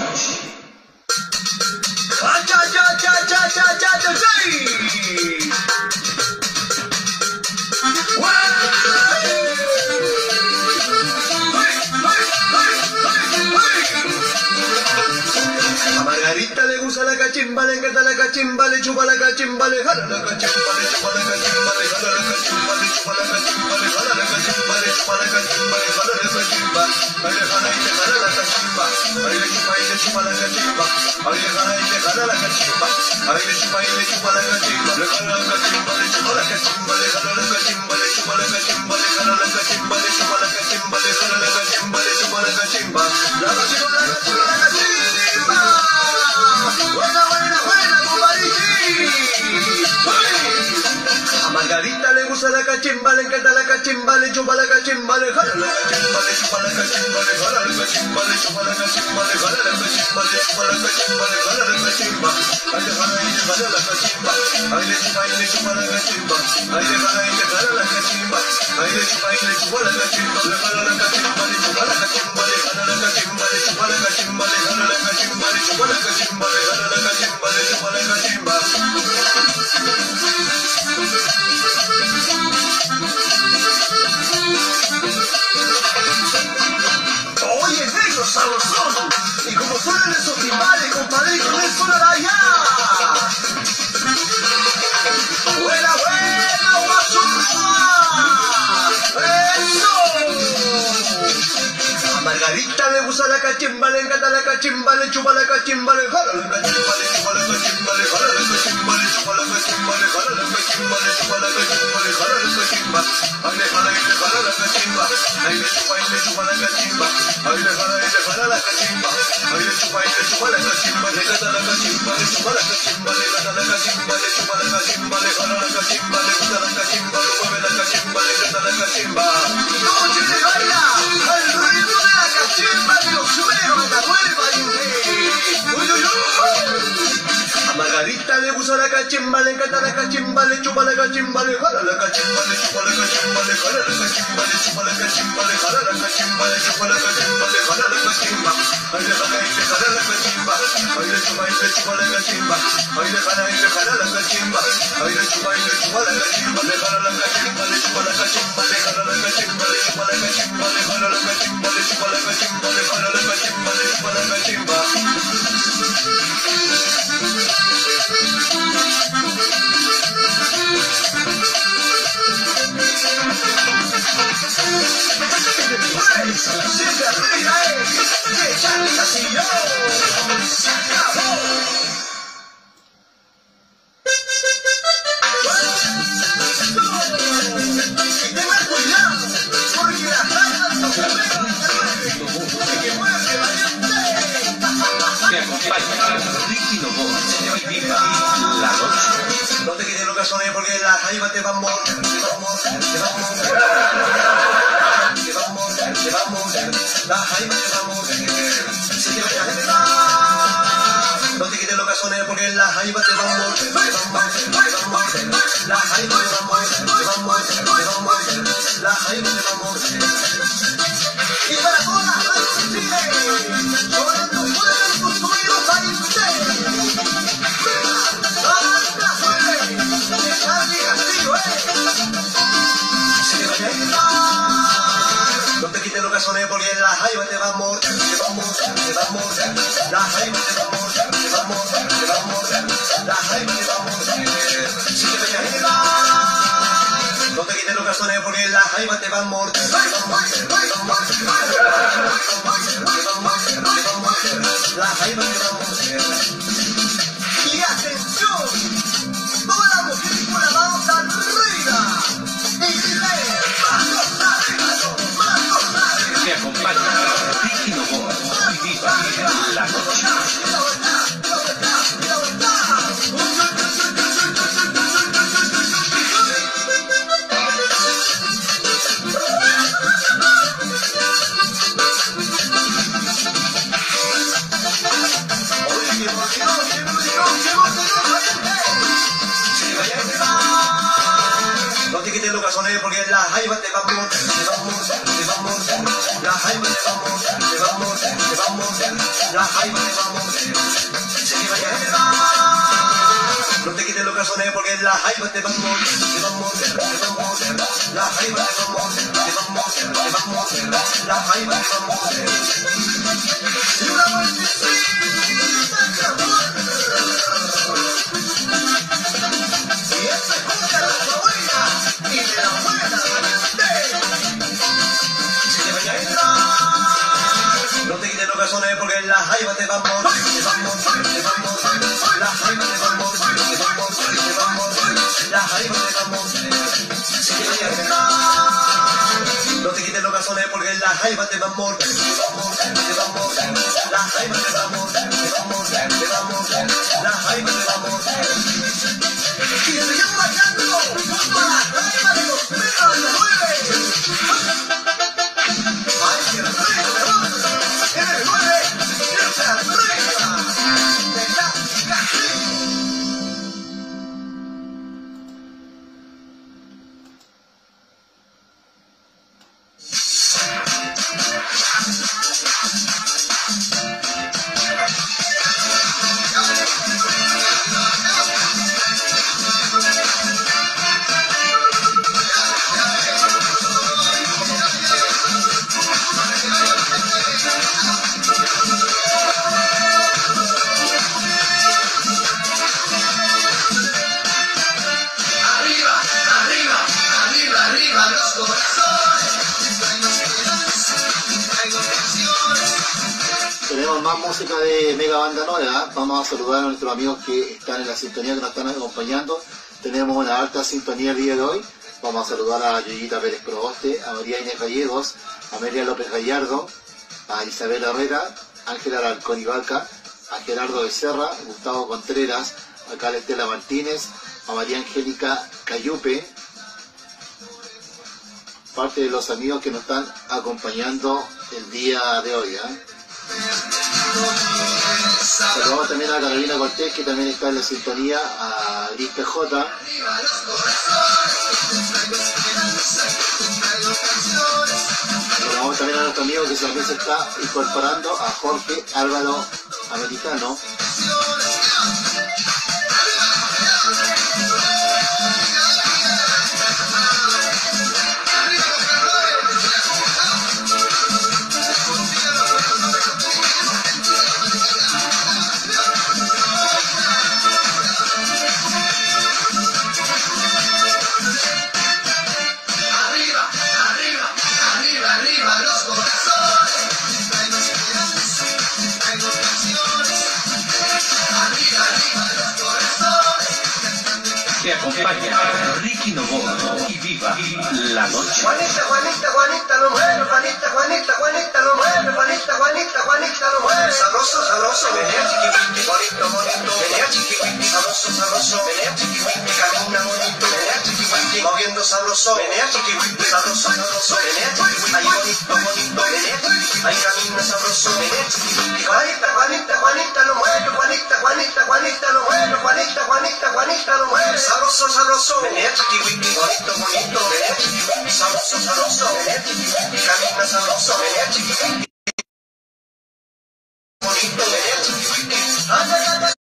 A Margarita le gusta la cachimba, le encanta la cachimba, le chupa la cachimba, le jala la cachimba, le chupa la cachimba, le jala la cachimba, le chupa la cachimba, le jala la cachimba, le chupa la cachimba, le jala la cachimba, ay le jala y le jala la cachimba, ay le chupa y le chupa la cachimba, ay le jala y le jala la cachimba, ay le chupa y le chupa la cachimba, le jala la cachimba, le chupa la cachimba, le jala la cachimba, le chupa la cachimba, le jala la cachimba, le chupa la cachimba, le jala la cachimba. gusta la cachimba, le encanta la cachimba, le chupa la cachimba, le jala la cachimba, le chupa la cachimba, le jala la cachimba, le chupa la cachimba, le jala la cachimba, le chupa la cachimba, le jala la cachimba. Ay, le jala y le jala la cachimba. Ay, le chupa y le chupa la cachimba. Ay, le jala y le jala la cachimba. Ay, le chupa y le chupa la cachimba, le jala la cachimba, le chupa la cachimba, le jala la cachimba, le chupa la cachimba, le jala la cachimba, le chupa la cachimba, le jala la cachimba, le chupa la cachimba. Oye, negro sabrosón, y como suenan esos timbales, compadre, con el sonará ya. Buena, buena, guachuza. Eso. A Margarita le gusta la cachimba, le encanta la cachimba, le chupa la cachimba, le jala la cachimba, le chupa la cachimba, le jala la cachimba, le chupa la cachimba, le jala la cachimba, le chupa la cachimba, le jala la cachimba. Ay, le jala y le jala la cachimba. Ay, le chupa y le chupa la cachimba. Ay, le jala y le jala la cachimba. Ay, le chupa y le chupa la cachimba. Le canta la cachimba, le chupa la cachimba, le canta la cachimba, le chupa la cachimba, le jala la cachimba, le gusta la cachimba, le mueve la cachimba, le canta la cachimba. Noche se baila al ritmo de la cachimba de los sueros de la nueva India. Uy, uy, uy. A Margarita le gusta la cachimba, le encanta la cachimba, le chupa la cachimba, le jala la cachimba, le chupa la cachimba, le jala la cachimba, le chupa la cachimba, le jala la cachimba, le chupa la cachimba, le jala la cachimba. Ay, le jala y le jala la cachimba. Ay, le chupa y le chupa la cachimba. Ay, le jala y le jala la cachimba. Ay, le chupa y le chupa la cachimba, le jala la cachimba, le chupa la cachimba, le jala la cachimba, le chupa la cachimba, le jala la cachimba, le chupa la cachimba, le jala la cachimba, le chupa la cachimba. Siempre arriba, eh, que Charlie Castillo se acabó. Y tengan cuidado, porque las rayas no se pegan, que mueve valiente. Me acompaña Ricky Novoa, viva la noche. No te quites los calzones porque las jaivas te van a morder, te van a morder, te van a morder. Te va a morder, te va a morder, la jaima te va a morder. Si te vayas a quedar, no te quites los calzones porque la jaima te va a morder, te va a morder, te va a morder. La jaima te va a morder, te va a morder, te va a morder. La jaima te va a morder. Y para todas las radios que siguen, sonando fuera de tus oídos hay usted. ¡Anda, suele! ¡Que Charlie Castillo, eh! Si te vayas a quedar, no te quites los calzones porque la jaiba te va a morder, te va a morder, te va a morder. La jaiba te va a morder, te va a morder, te va a morder. La jaiba te va a morder. Si te vayas a quedar, no te quites los calzones porque la jaiba te va a morder, te va a morder, te va a morder. Te va a morder, te va a morder. La jaiba te va a morder. Y atención, toda la mujer con la mano arriba. Y dile, manos arriba, manos arriba. Me acompaña Ricky Novoa, viva la noche. No te quites los calzones porque la jaiba te va a morder, te va a morder, te va a morder. La jaiba te va a morder, te va a morder, te va a morder. La jaiba te va a morder. Si te vayas a quedar, no te quites los calzones porque la jaiba te va a morder, te va a morder, te va a morder. La jaiba te va a morder, te va a morder, te va a morder. La jaiba te va a morder. Y una vueltecita te muerde. Y esa es una de las buenas y de la buena valiente. Si te vayas a entrar, no te quites los calzones porque la jaiba te va a morder, te va a morder, te va a morder. La jaiba te va a morder, te va a morder, te va a morder. La jaiba te va a morder. Si te vayas a entrar, no te quites los calzones porque la jaiba te va a morder, te va a morder, te va a morder. La jaiba te va a morder, te va a morder, te va a morder. La jaiba te va a morder. Y seguimos bailando junto a la jaiba de los Tenemos más música de Mega Banda Nueva. Vamos a saludar a nuestros amigos que están en la sintonía, que nos están acompañando. Tenemos una alta sintonía el día de hoy. Vamos a saludar a Yoyita Pérez Proboste, a María Inés Gallegos, a María López Gallardo, a Isabel Herrera, Ángela Alarcón y Vaca, a Gerardo Becerra, a Gustavo Contreras, a Carla Estela Martínez, a María Angélica Cayupe, parte de los amigos que nos están acompañando el día de hoy. ¿eh? Saludamos también a Carolina Cortés, que también está en la sintonía, a Gris P J. Saludamos también a nuestro amigo que también se está incorporando, a Jorge Álvaro Americano. Te acompaña Ricky Novoa y Viva la Noche. Juanita, Juanita, Juanita lo mueve, Juanita, Juanita, Juanita lo mueve, Juanita, Juanita, Juanita lo mueve. Sabroso, sabroso, venía chiquihuiti, bonito, bonito, venía chiquihuiti, sabroso, sabroso, venía chiquihuiti, camina bonito, venía chiquihuiti, moviendo sabroso, venía chiquihuiti, sabroso, sabroso, venía chiquihuiti, ahí bonito, bonito, venía chiquihuiti, ahí camina sabroso, venía chiquihuiti. Juanita, Juanita, Juanita lo mueve, Juanita, Juanita, Juanita lo mueve, Juanita, Juanita, Juanita lo mueve. Sabroso, sabroso, venía chiquihuiti, bonito, bonito, venía chiquihuiti, sabroso, sabroso, venía chiquihuiti, camina sabroso, venía chiquihuiti, bonito, venía chiquihuiti. Ay, ay, ay, ay.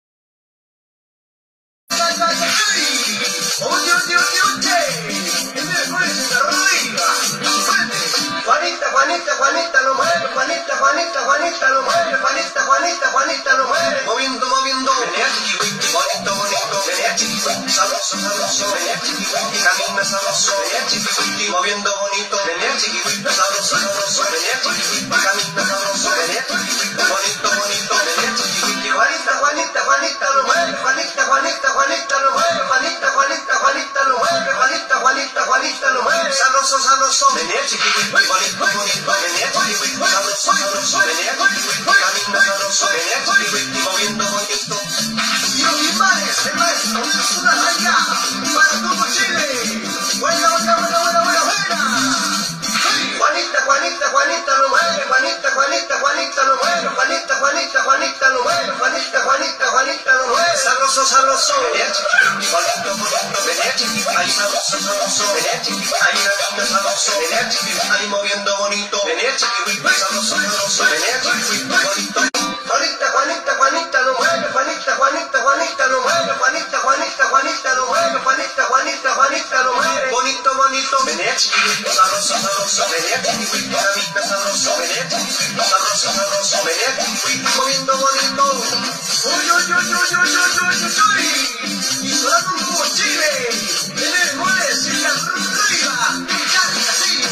Ay, ay, ay, ay. Oye, oye, oye, oye. En el fuerte, arriba, fuerte. Juanita, Juanita, Juanita lo mueve, Juanita, Juanita, Juanita lo mueve, Juanita, Juanita, Juanita lo mueve. Moviendo, moviendo, venía chiquihuiti, bonito, bonito, venía chiquihuiti, sabroso, sabroso, venía chiquihuiti, camina sabroso, venía chiquihuiti, moviendo bonito, venía chiquihuiti, sabroso, sabroso, venía chiquihuiti, camina sabroso, venía chiquihuiti, bonito, bonito, venía chiquihuiti. Juanita, Juanita, Juanita lo mueve, Juanita, Juanita, Juanita lo mueve, Juanita, Juanita, Juanita lo mueve, Juanita, Juanita, Juanita lo mueve. Sabroso, sabroso, venía chiquihuiti, bonito, bonito, venía chiquihuiti, sabroso, sabroso, venía chiquihuiti, camina sabroso, venía chiquihuiti, moviendo bonito. Y los animales, el maestro, una raya para todo Chile. Buena, buena, buena, buena, buena, buena. Juanita, Juanita, Juanita lo mueve, Juanita, Juanita, Juanita lo mueve, Juanita, Juanita, Juanita lo mueve, Juanita, Juanita, Juanita lo mueve. Sabroso, sabroso, venía chiquihuiti, bonito, bonito, venía chiquihuiti, ahí sabroso, sabroso, venía chiquihuiti, ahí camina sabroso, venía chiquihuiti, ahí moviendo bonito, venía chiquihuiti, sabroso, sabroso, venía chiquihuiti, bonito. Juanita, Juanita, Juanita lo mueve, Juanita, Juanita, Juanita lo mueve, Juanita, Juanita, Juanita lo mueve, Juanita, Juanita, Juanita lo mueve. Bonito, bonito, venía chiquihuiti, sabroso, sabroso, venía chiquihuiti, camina sabroso, venía chiquihuiti, sabroso, sabroso, venía chiquihuiti, moviendo bonito. Uy, uy, uy, uy, uy, uy, uy, uy, uy. Y sonando un poco Chile, en el nueve, sigue arriba, casi así.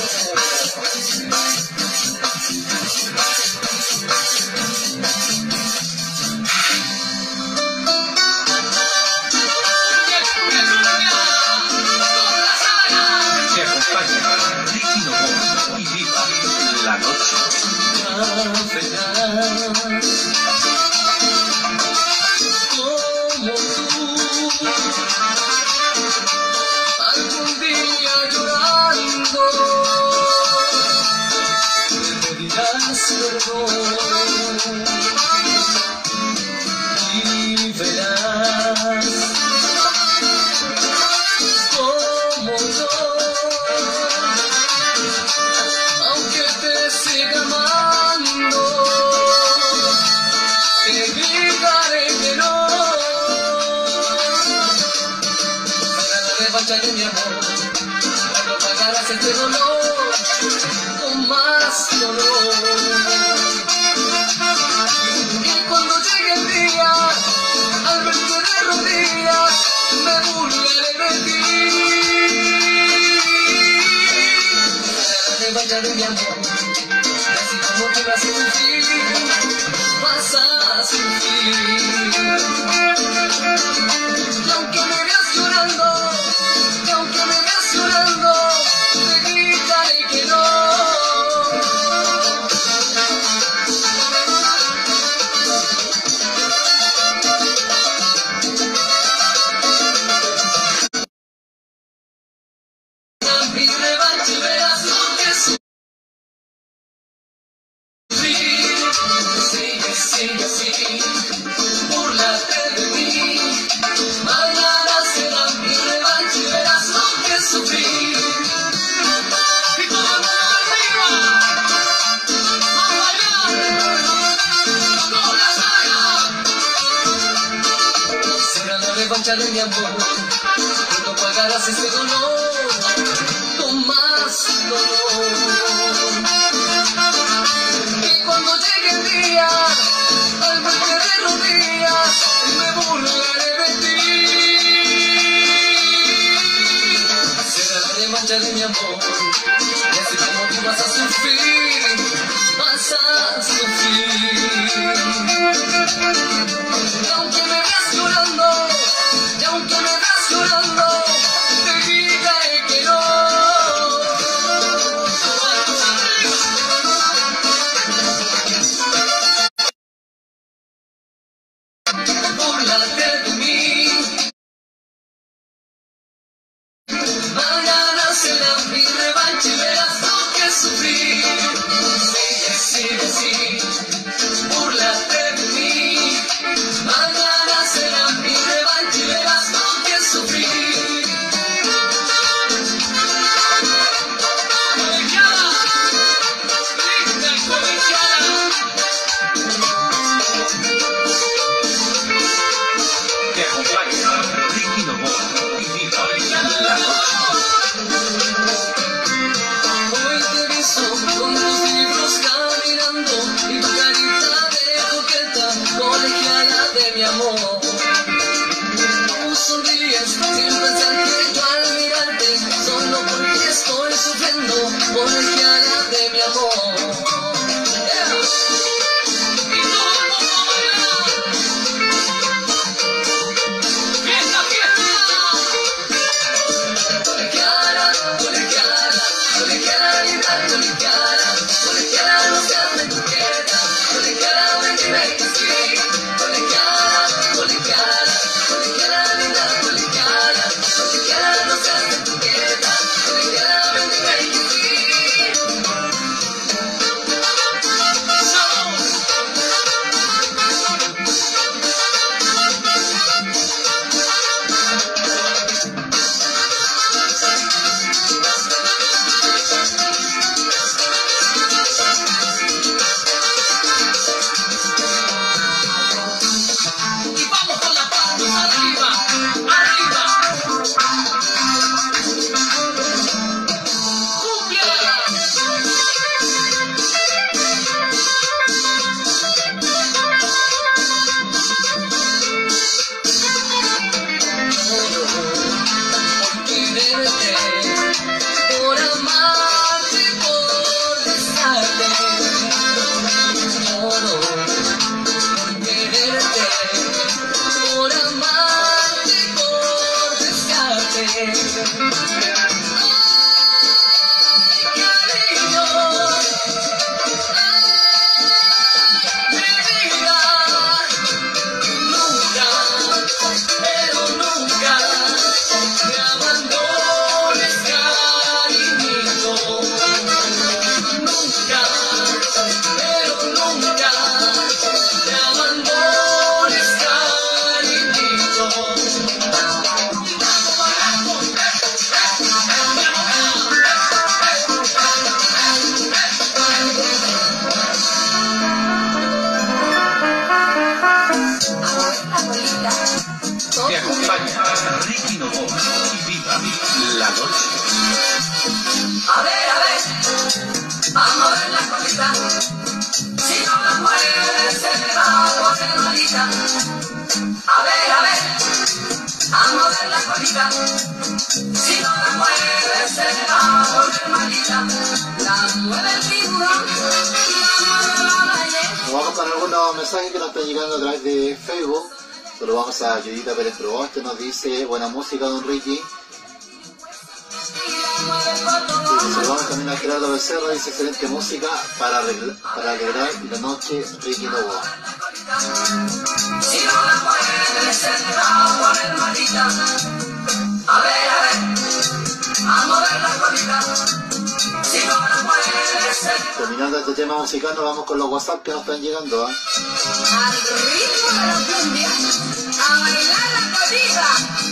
Te acompaña Ricky Novoa y Viva la Noche. Como tú, algún día llorando, me pedirás perdón y verás como yo, aunque te siga amando, te gritaré que no, para la revancha de mi amor, cuando pagarás este dolor con más dolor. Y cuando llegue el día, al verte de rodillas, me burlaré de ti. revancha de mi amor. Y así como te vas a sufrir, vas a sufrir. Y aunque me veas llorando, y aunque me veas llorando, te gritaré que no. Mi revancha verás lo que sufrir. Sigue, sigue, sigue, búrlate de mí. Mañana será mi revancha y verás lo que sufrir. Y todo el mundo arriba, vamos allá, con la saga. Será la revancha de mi amor, pronto pagarás ese dolor. Más dolor. Y cuando llegue el día, al verte de rodillas, me burlaré de ti. Será la revancha de mi amor, y así como tú vas a sufrir, vas a sufrir. Y aunque me veas llorando, y aunque me veas llorando, te gritaré que no. Búrlate de mí. Mañana será mi revancha y verás lo que sufrí. Sigue, sigue, sigue, búrlate de mí. Mañana será mi revancha y verás lo que sufrí. Colegiala, linda colegiala. Te acompaña Ricky Novoa y Viva la Hoy te visto con tus libros caminando y tu carita de coqueta, colegiala de mi amor. Tú sonríes sin pensar que yo al mirarte, solo porque estoy sufriendo, colegiala de mi amor. Yeah. Y todo el mundo bailando. ¡Fiesta, fiesta! Colegiala, colegiala, colegiala, linda colegiala, colegiala, no seas de coqueta, colegiala, ven y ven que sí, colegiala, colegiala, colegiala, linda colegiala, colegiala, no seas de coqueta, colegiala, ven y ven que sí. Y vamos con la palmas arriba, arriba. ¡Cumbia! Por quererte, por amarte, por besarte. Todo por quererte, por amarte, por besarte. Ay, cariño, ay, mi vida, nunca, pero nunca me abandones, cariñito. Nunca, pero nunca me abandones, cariñito. Te acompaña Ricky Novoa y Viva la noche. A ver, a ver, vamos a ver la colita. Si no la mueves, se me va a poner malita. A ver, a ver, vamos a ver la colita. Si no la mueves, se me va a poner malita. La Nos vamos con algunos mensajes que nos están llegando a través de Facebook. Saludamos a Judita Pérez Proboste, nos dice buena música, don Ricky. Saludamos también a Gerardo Becerra, dice excelente música para, arreglar, para alegrar la noche, Ricky Novoa. Si no la puedes, se te va a poner malita. A ver, a ver, a mover la colita. Si no la puedes, se te va. Terminando este tema musical, nos vamos con los WhatsApp que nos están llegando. ¿eh? Al ritmo de la cumbia, a bailar la colita.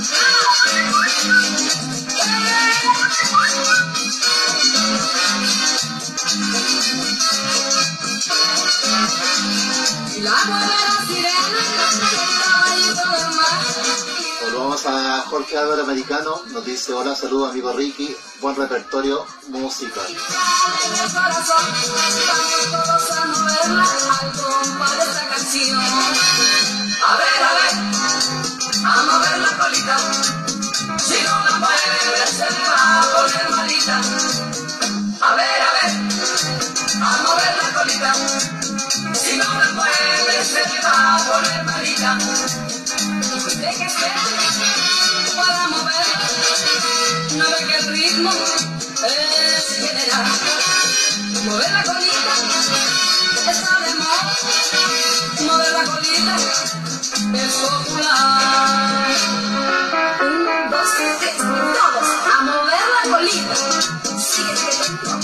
Y la mueve la sirena, el caballito del mar. Saludamos a Jorge Álvaro Americano, nos dice hola, saludos amigo Ricky, buen repertorio musical. El corazón, vamos todos a moverla al compás de esta canción. A ver, a ver, a mover la colita. Si no la mueves, se te va a poner malita. A ver, a ver, a mover la colita. Si no la mueves, se te va a poner malita. ¿De qué espera para moverla? No ve que el ritmo es general. Mover la colita está de moda. Mover la colita es popular. Un, dos, tres, todos a mover la colita. Sigue que no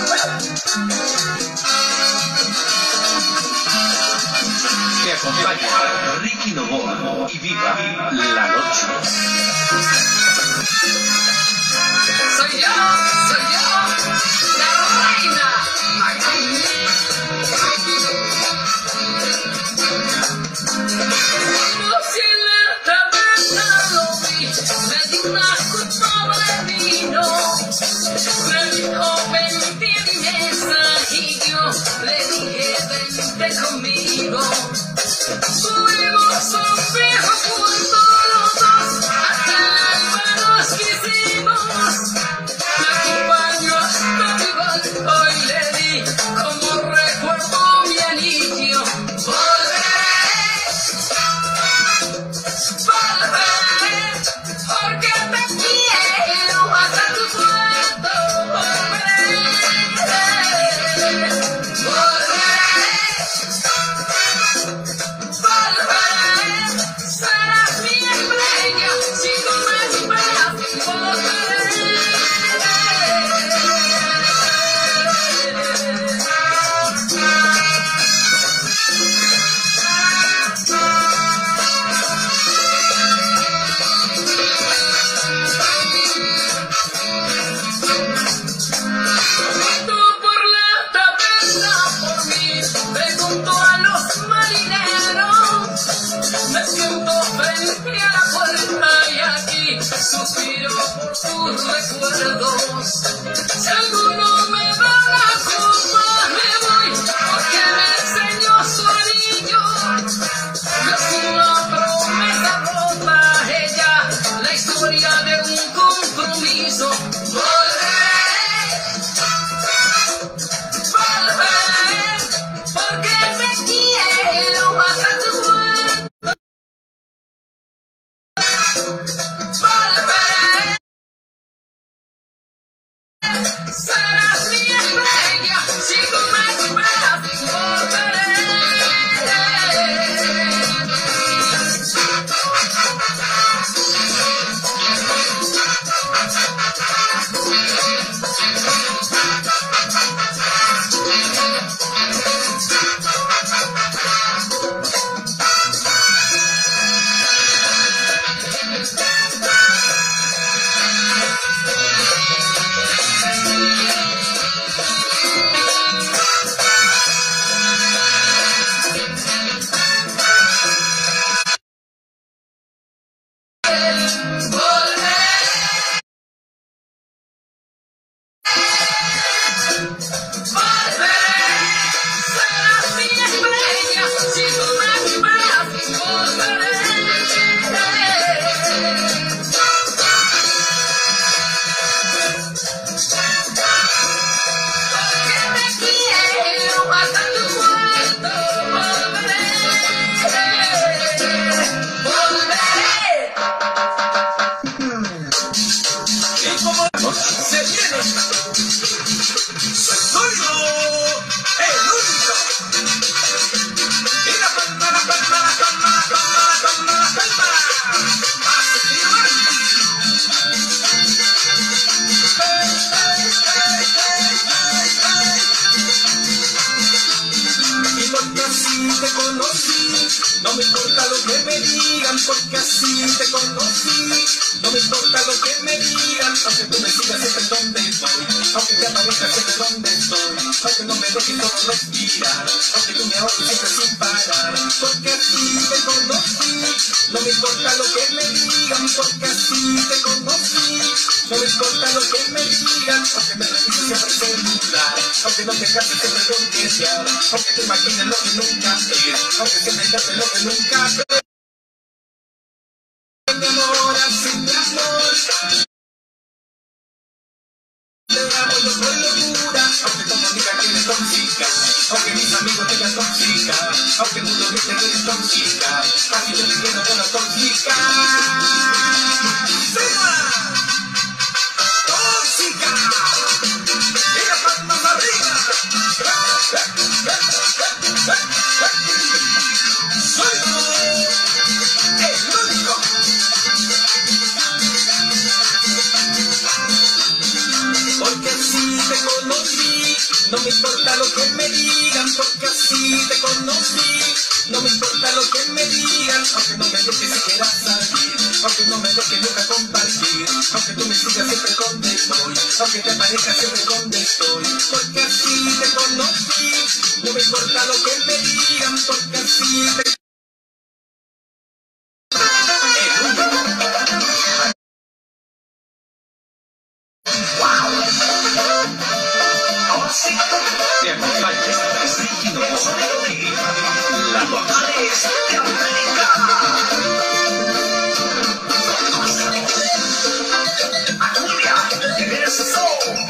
Te acompaña Ricky Novoa y viva la noche. Soy yo, soy yo, la reina. Si en la taberna lo vi, me di una copa de vino. Me dijo, vente a mi mesa y yo le dije, vente conmigo. Subimos a un viejo punto los dos, hasta las manos quisimos. Me acompañó hasta mi balcón y le di como recuerdo mi anillo. Volveré, volveré, porque te quiero hasta tu puerto. Volveré, volveré. Volveré, serás mi estrella, si tú me esperas, volveré. Tú por la taberna, por mí, pregunto a los marineros. Me siento frente a la puerta y aquí suspiro por tus recuerdos. Si alguno me da la culpa, me voy porque me enseñó su anillo. No es una promesa rota, ella, la historia de un compromiso. Volveré, volveré, porque te quiero hasta tu puerta. Volveré, te conocí. No me importa lo que me digan, porque así te conocí. No me importa lo que me digan, aunque tú me sigas siempre donde estoy, aunque te aparezca siempre donde estoy, aunque no me dejes solo respirar, aunque tú me ahogues siempre sin parar, porque así te conocí. No me importa lo que me digan, porque así te conocí. No me importa lo que me digan, aunque me revises siempre el celular, aunque no te canses siempre con desear, aunque te imagines lo que nunca es, aunque se me cante lo que nunca es. Me enamoras sin mi amor, te amo yo con locura, aunque tu amiga que eres tóxica, aunque mis amigos te digan tóxica, aunque el mundo grite que eres tóxica, así yo te quiero con la tóxica. ¡Viva! ¡Tóxica! ¡Y las palmas arriba! ¡Soy yo! ¡El único! Porque así te conocí, no me importa lo que me digan, porque así te conocí, no me importa lo que me digan, aunque no me dejes siquiera salir, aunque no me dejes nunca compartir, aunque tú me sigas siempre donde estoy, aunque te parezca siempre donde estoy, porque así te conocí, no me importa lo que me digan, porque así te Las vocales de América. Julia, eres eso.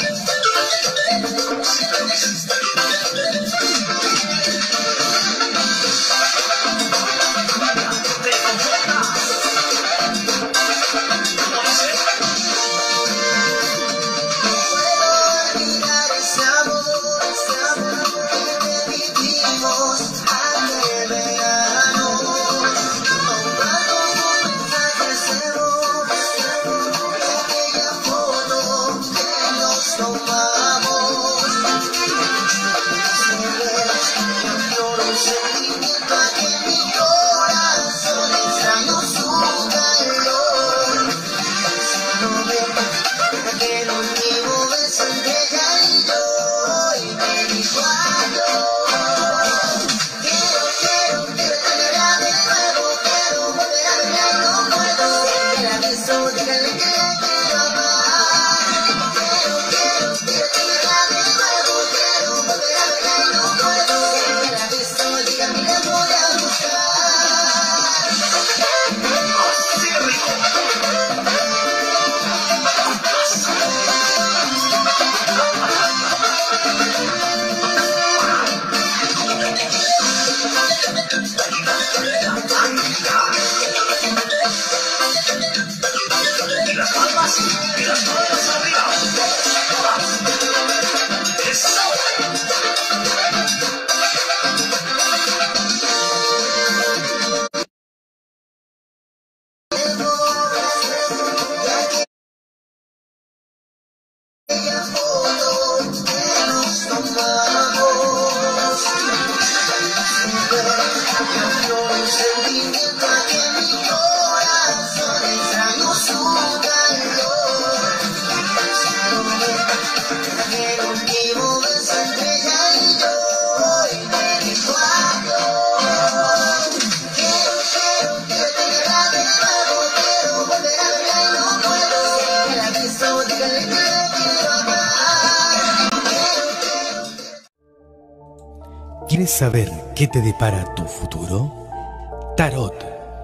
¿Quieres saber qué te depara tu futuro? Tarot,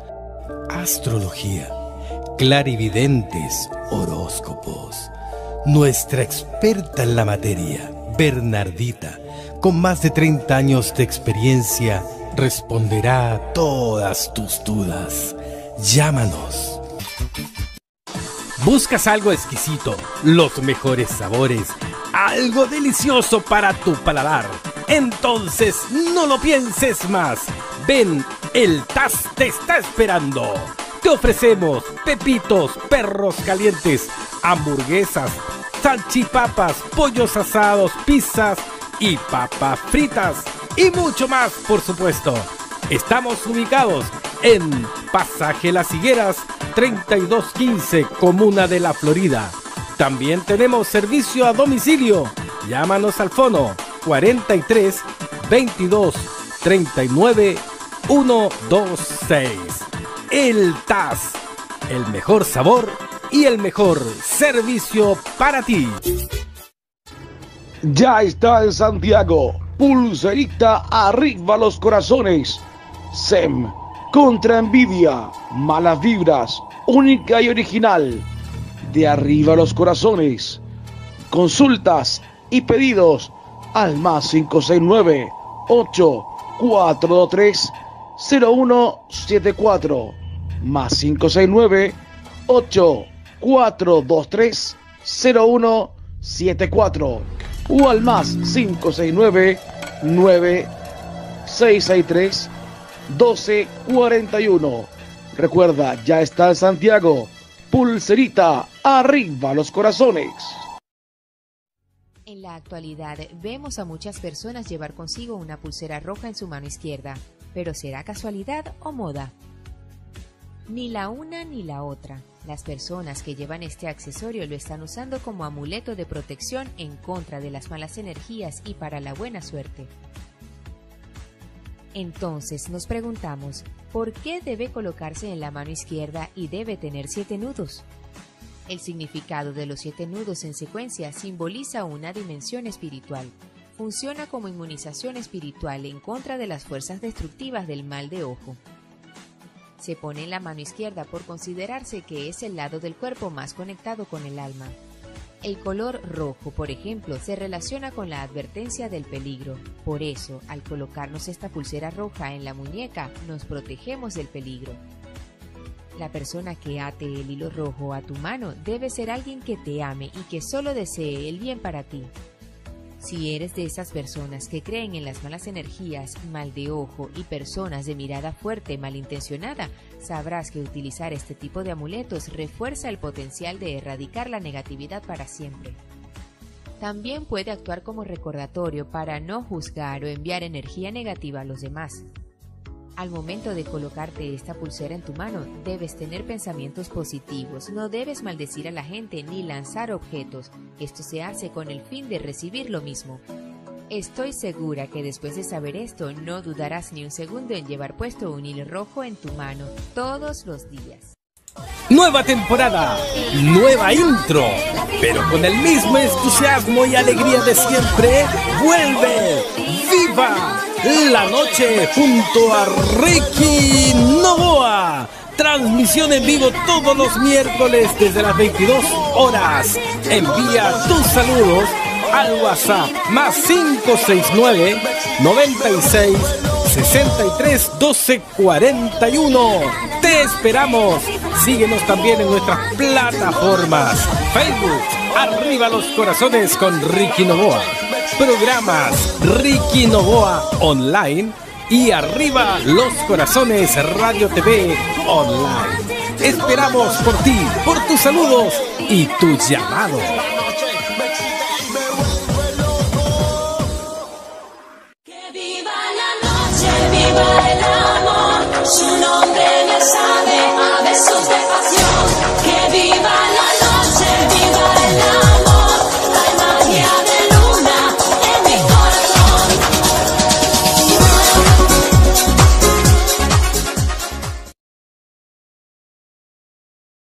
astrología, clarividentes, horóscopos. Nuestra experta en la materia, Bernardita, con más de treinta años de experiencia, responderá a todas tus dudas. Llámanos. ¿Buscas algo exquisito, los mejores sabores, algo delicioso para tu paladar? Entonces no lo pienses más. Ven, el T A S te está esperando. Te ofrecemos pepitos, perros calientes, hamburguesas, salchipapas, pollos asados, pizzas y papas fritas y mucho más, por supuesto. Estamos ubicados en Pasaje Las Higueras, treinta y dos quince, Comuna de la Florida. También tenemos servicio a domicilio. Llámanos al fono cuarenta y tres, veintidós, treinta y nueve, ciento veintiséis. El T A S, el mejor sabor y el mejor servicio para ti. Ya está en Santiago, Pulserita Arriba los Corazones. S E M, contra envidia, malas vibras, única y original. De Arriba los Corazones. Consultas y pedidos al más cinco seis nueve, ocho cuatro dos tres, cero uno siete cuatro. Más cinco seis nueve, ocho cuatro dos tres, cero uno siete cuatro. O al más cinco seis nueve, nueve seis seis tres, doce cuarenta y uno. Recuerda, ya está en Santiago. Pulserita Arriba los Corazones. En la actualidad vemos a muchas personas llevar consigo una pulsera roja en su mano izquierda, pero ¿será casualidad o moda? Ni la una ni la otra. Las personas que llevan este accesorio lo están usando como amuleto de protección en contra de las malas energías y para la buena suerte. Entonces nos preguntamos, ¿por qué debe colocarse en la mano izquierda y debe tener siete nudos? El significado de los siete nudos en secuencia simboliza una dimensión espiritual. Funciona como inmunización espiritual en contra de las fuerzas destructivas del mal de ojo. Se pone en la mano izquierda por considerarse que es el lado del cuerpo más conectado con el alma. El color rojo, por ejemplo, se relaciona con la advertencia del peligro. Por eso, al colocarnos esta pulsera roja en la muñeca, nos protegemos del peligro. La persona que ate el hilo rojo a tu mano debe ser alguien que te ame y que solo desee el bien para ti. Si eres de esas personas que creen en las malas energías, mal de ojo y personas de mirada fuerte malintencionada, sabrás que utilizar este tipo de amuletos refuerza el potencial de erradicar la negatividad para siempre. También puede actuar como recordatorio para no juzgar o enviar energía negativa a los demás. Al momento de colocarte esta pulsera en tu mano, debes tener pensamientos positivos, no debes maldecir a la gente ni lanzar objetos. Esto se hace con el fin de recibir lo mismo. Estoy segura que después de saber esto, no dudarás ni un segundo en llevar puesto un hilo rojo en tu mano todos los días. Nueva temporada, nueva intro, pero con el mismo entusiasmo y alegría de siempre, vuelve ¡Viva la Noche! Junto a Ricky Novoa. Transmisión en vivo todos los miércoles desde las veintidós horas. Envía tus saludos al WhatsApp más cinco seis nueve, noventa y seis, sesenta y tres, doce cuarenta y uno. Te esperamos. Síguenos también en nuestras plataformas. Facebook, Arriba los Corazones con Ricky Novoa. Programas Ricky Novoa Online y Arriba los Corazones Radio T V Online. Esperamos por ti, por tus saludos y tu llamado. Que viva la noche, viva el amor, su nombre me sabe a besos de pasión. Que viva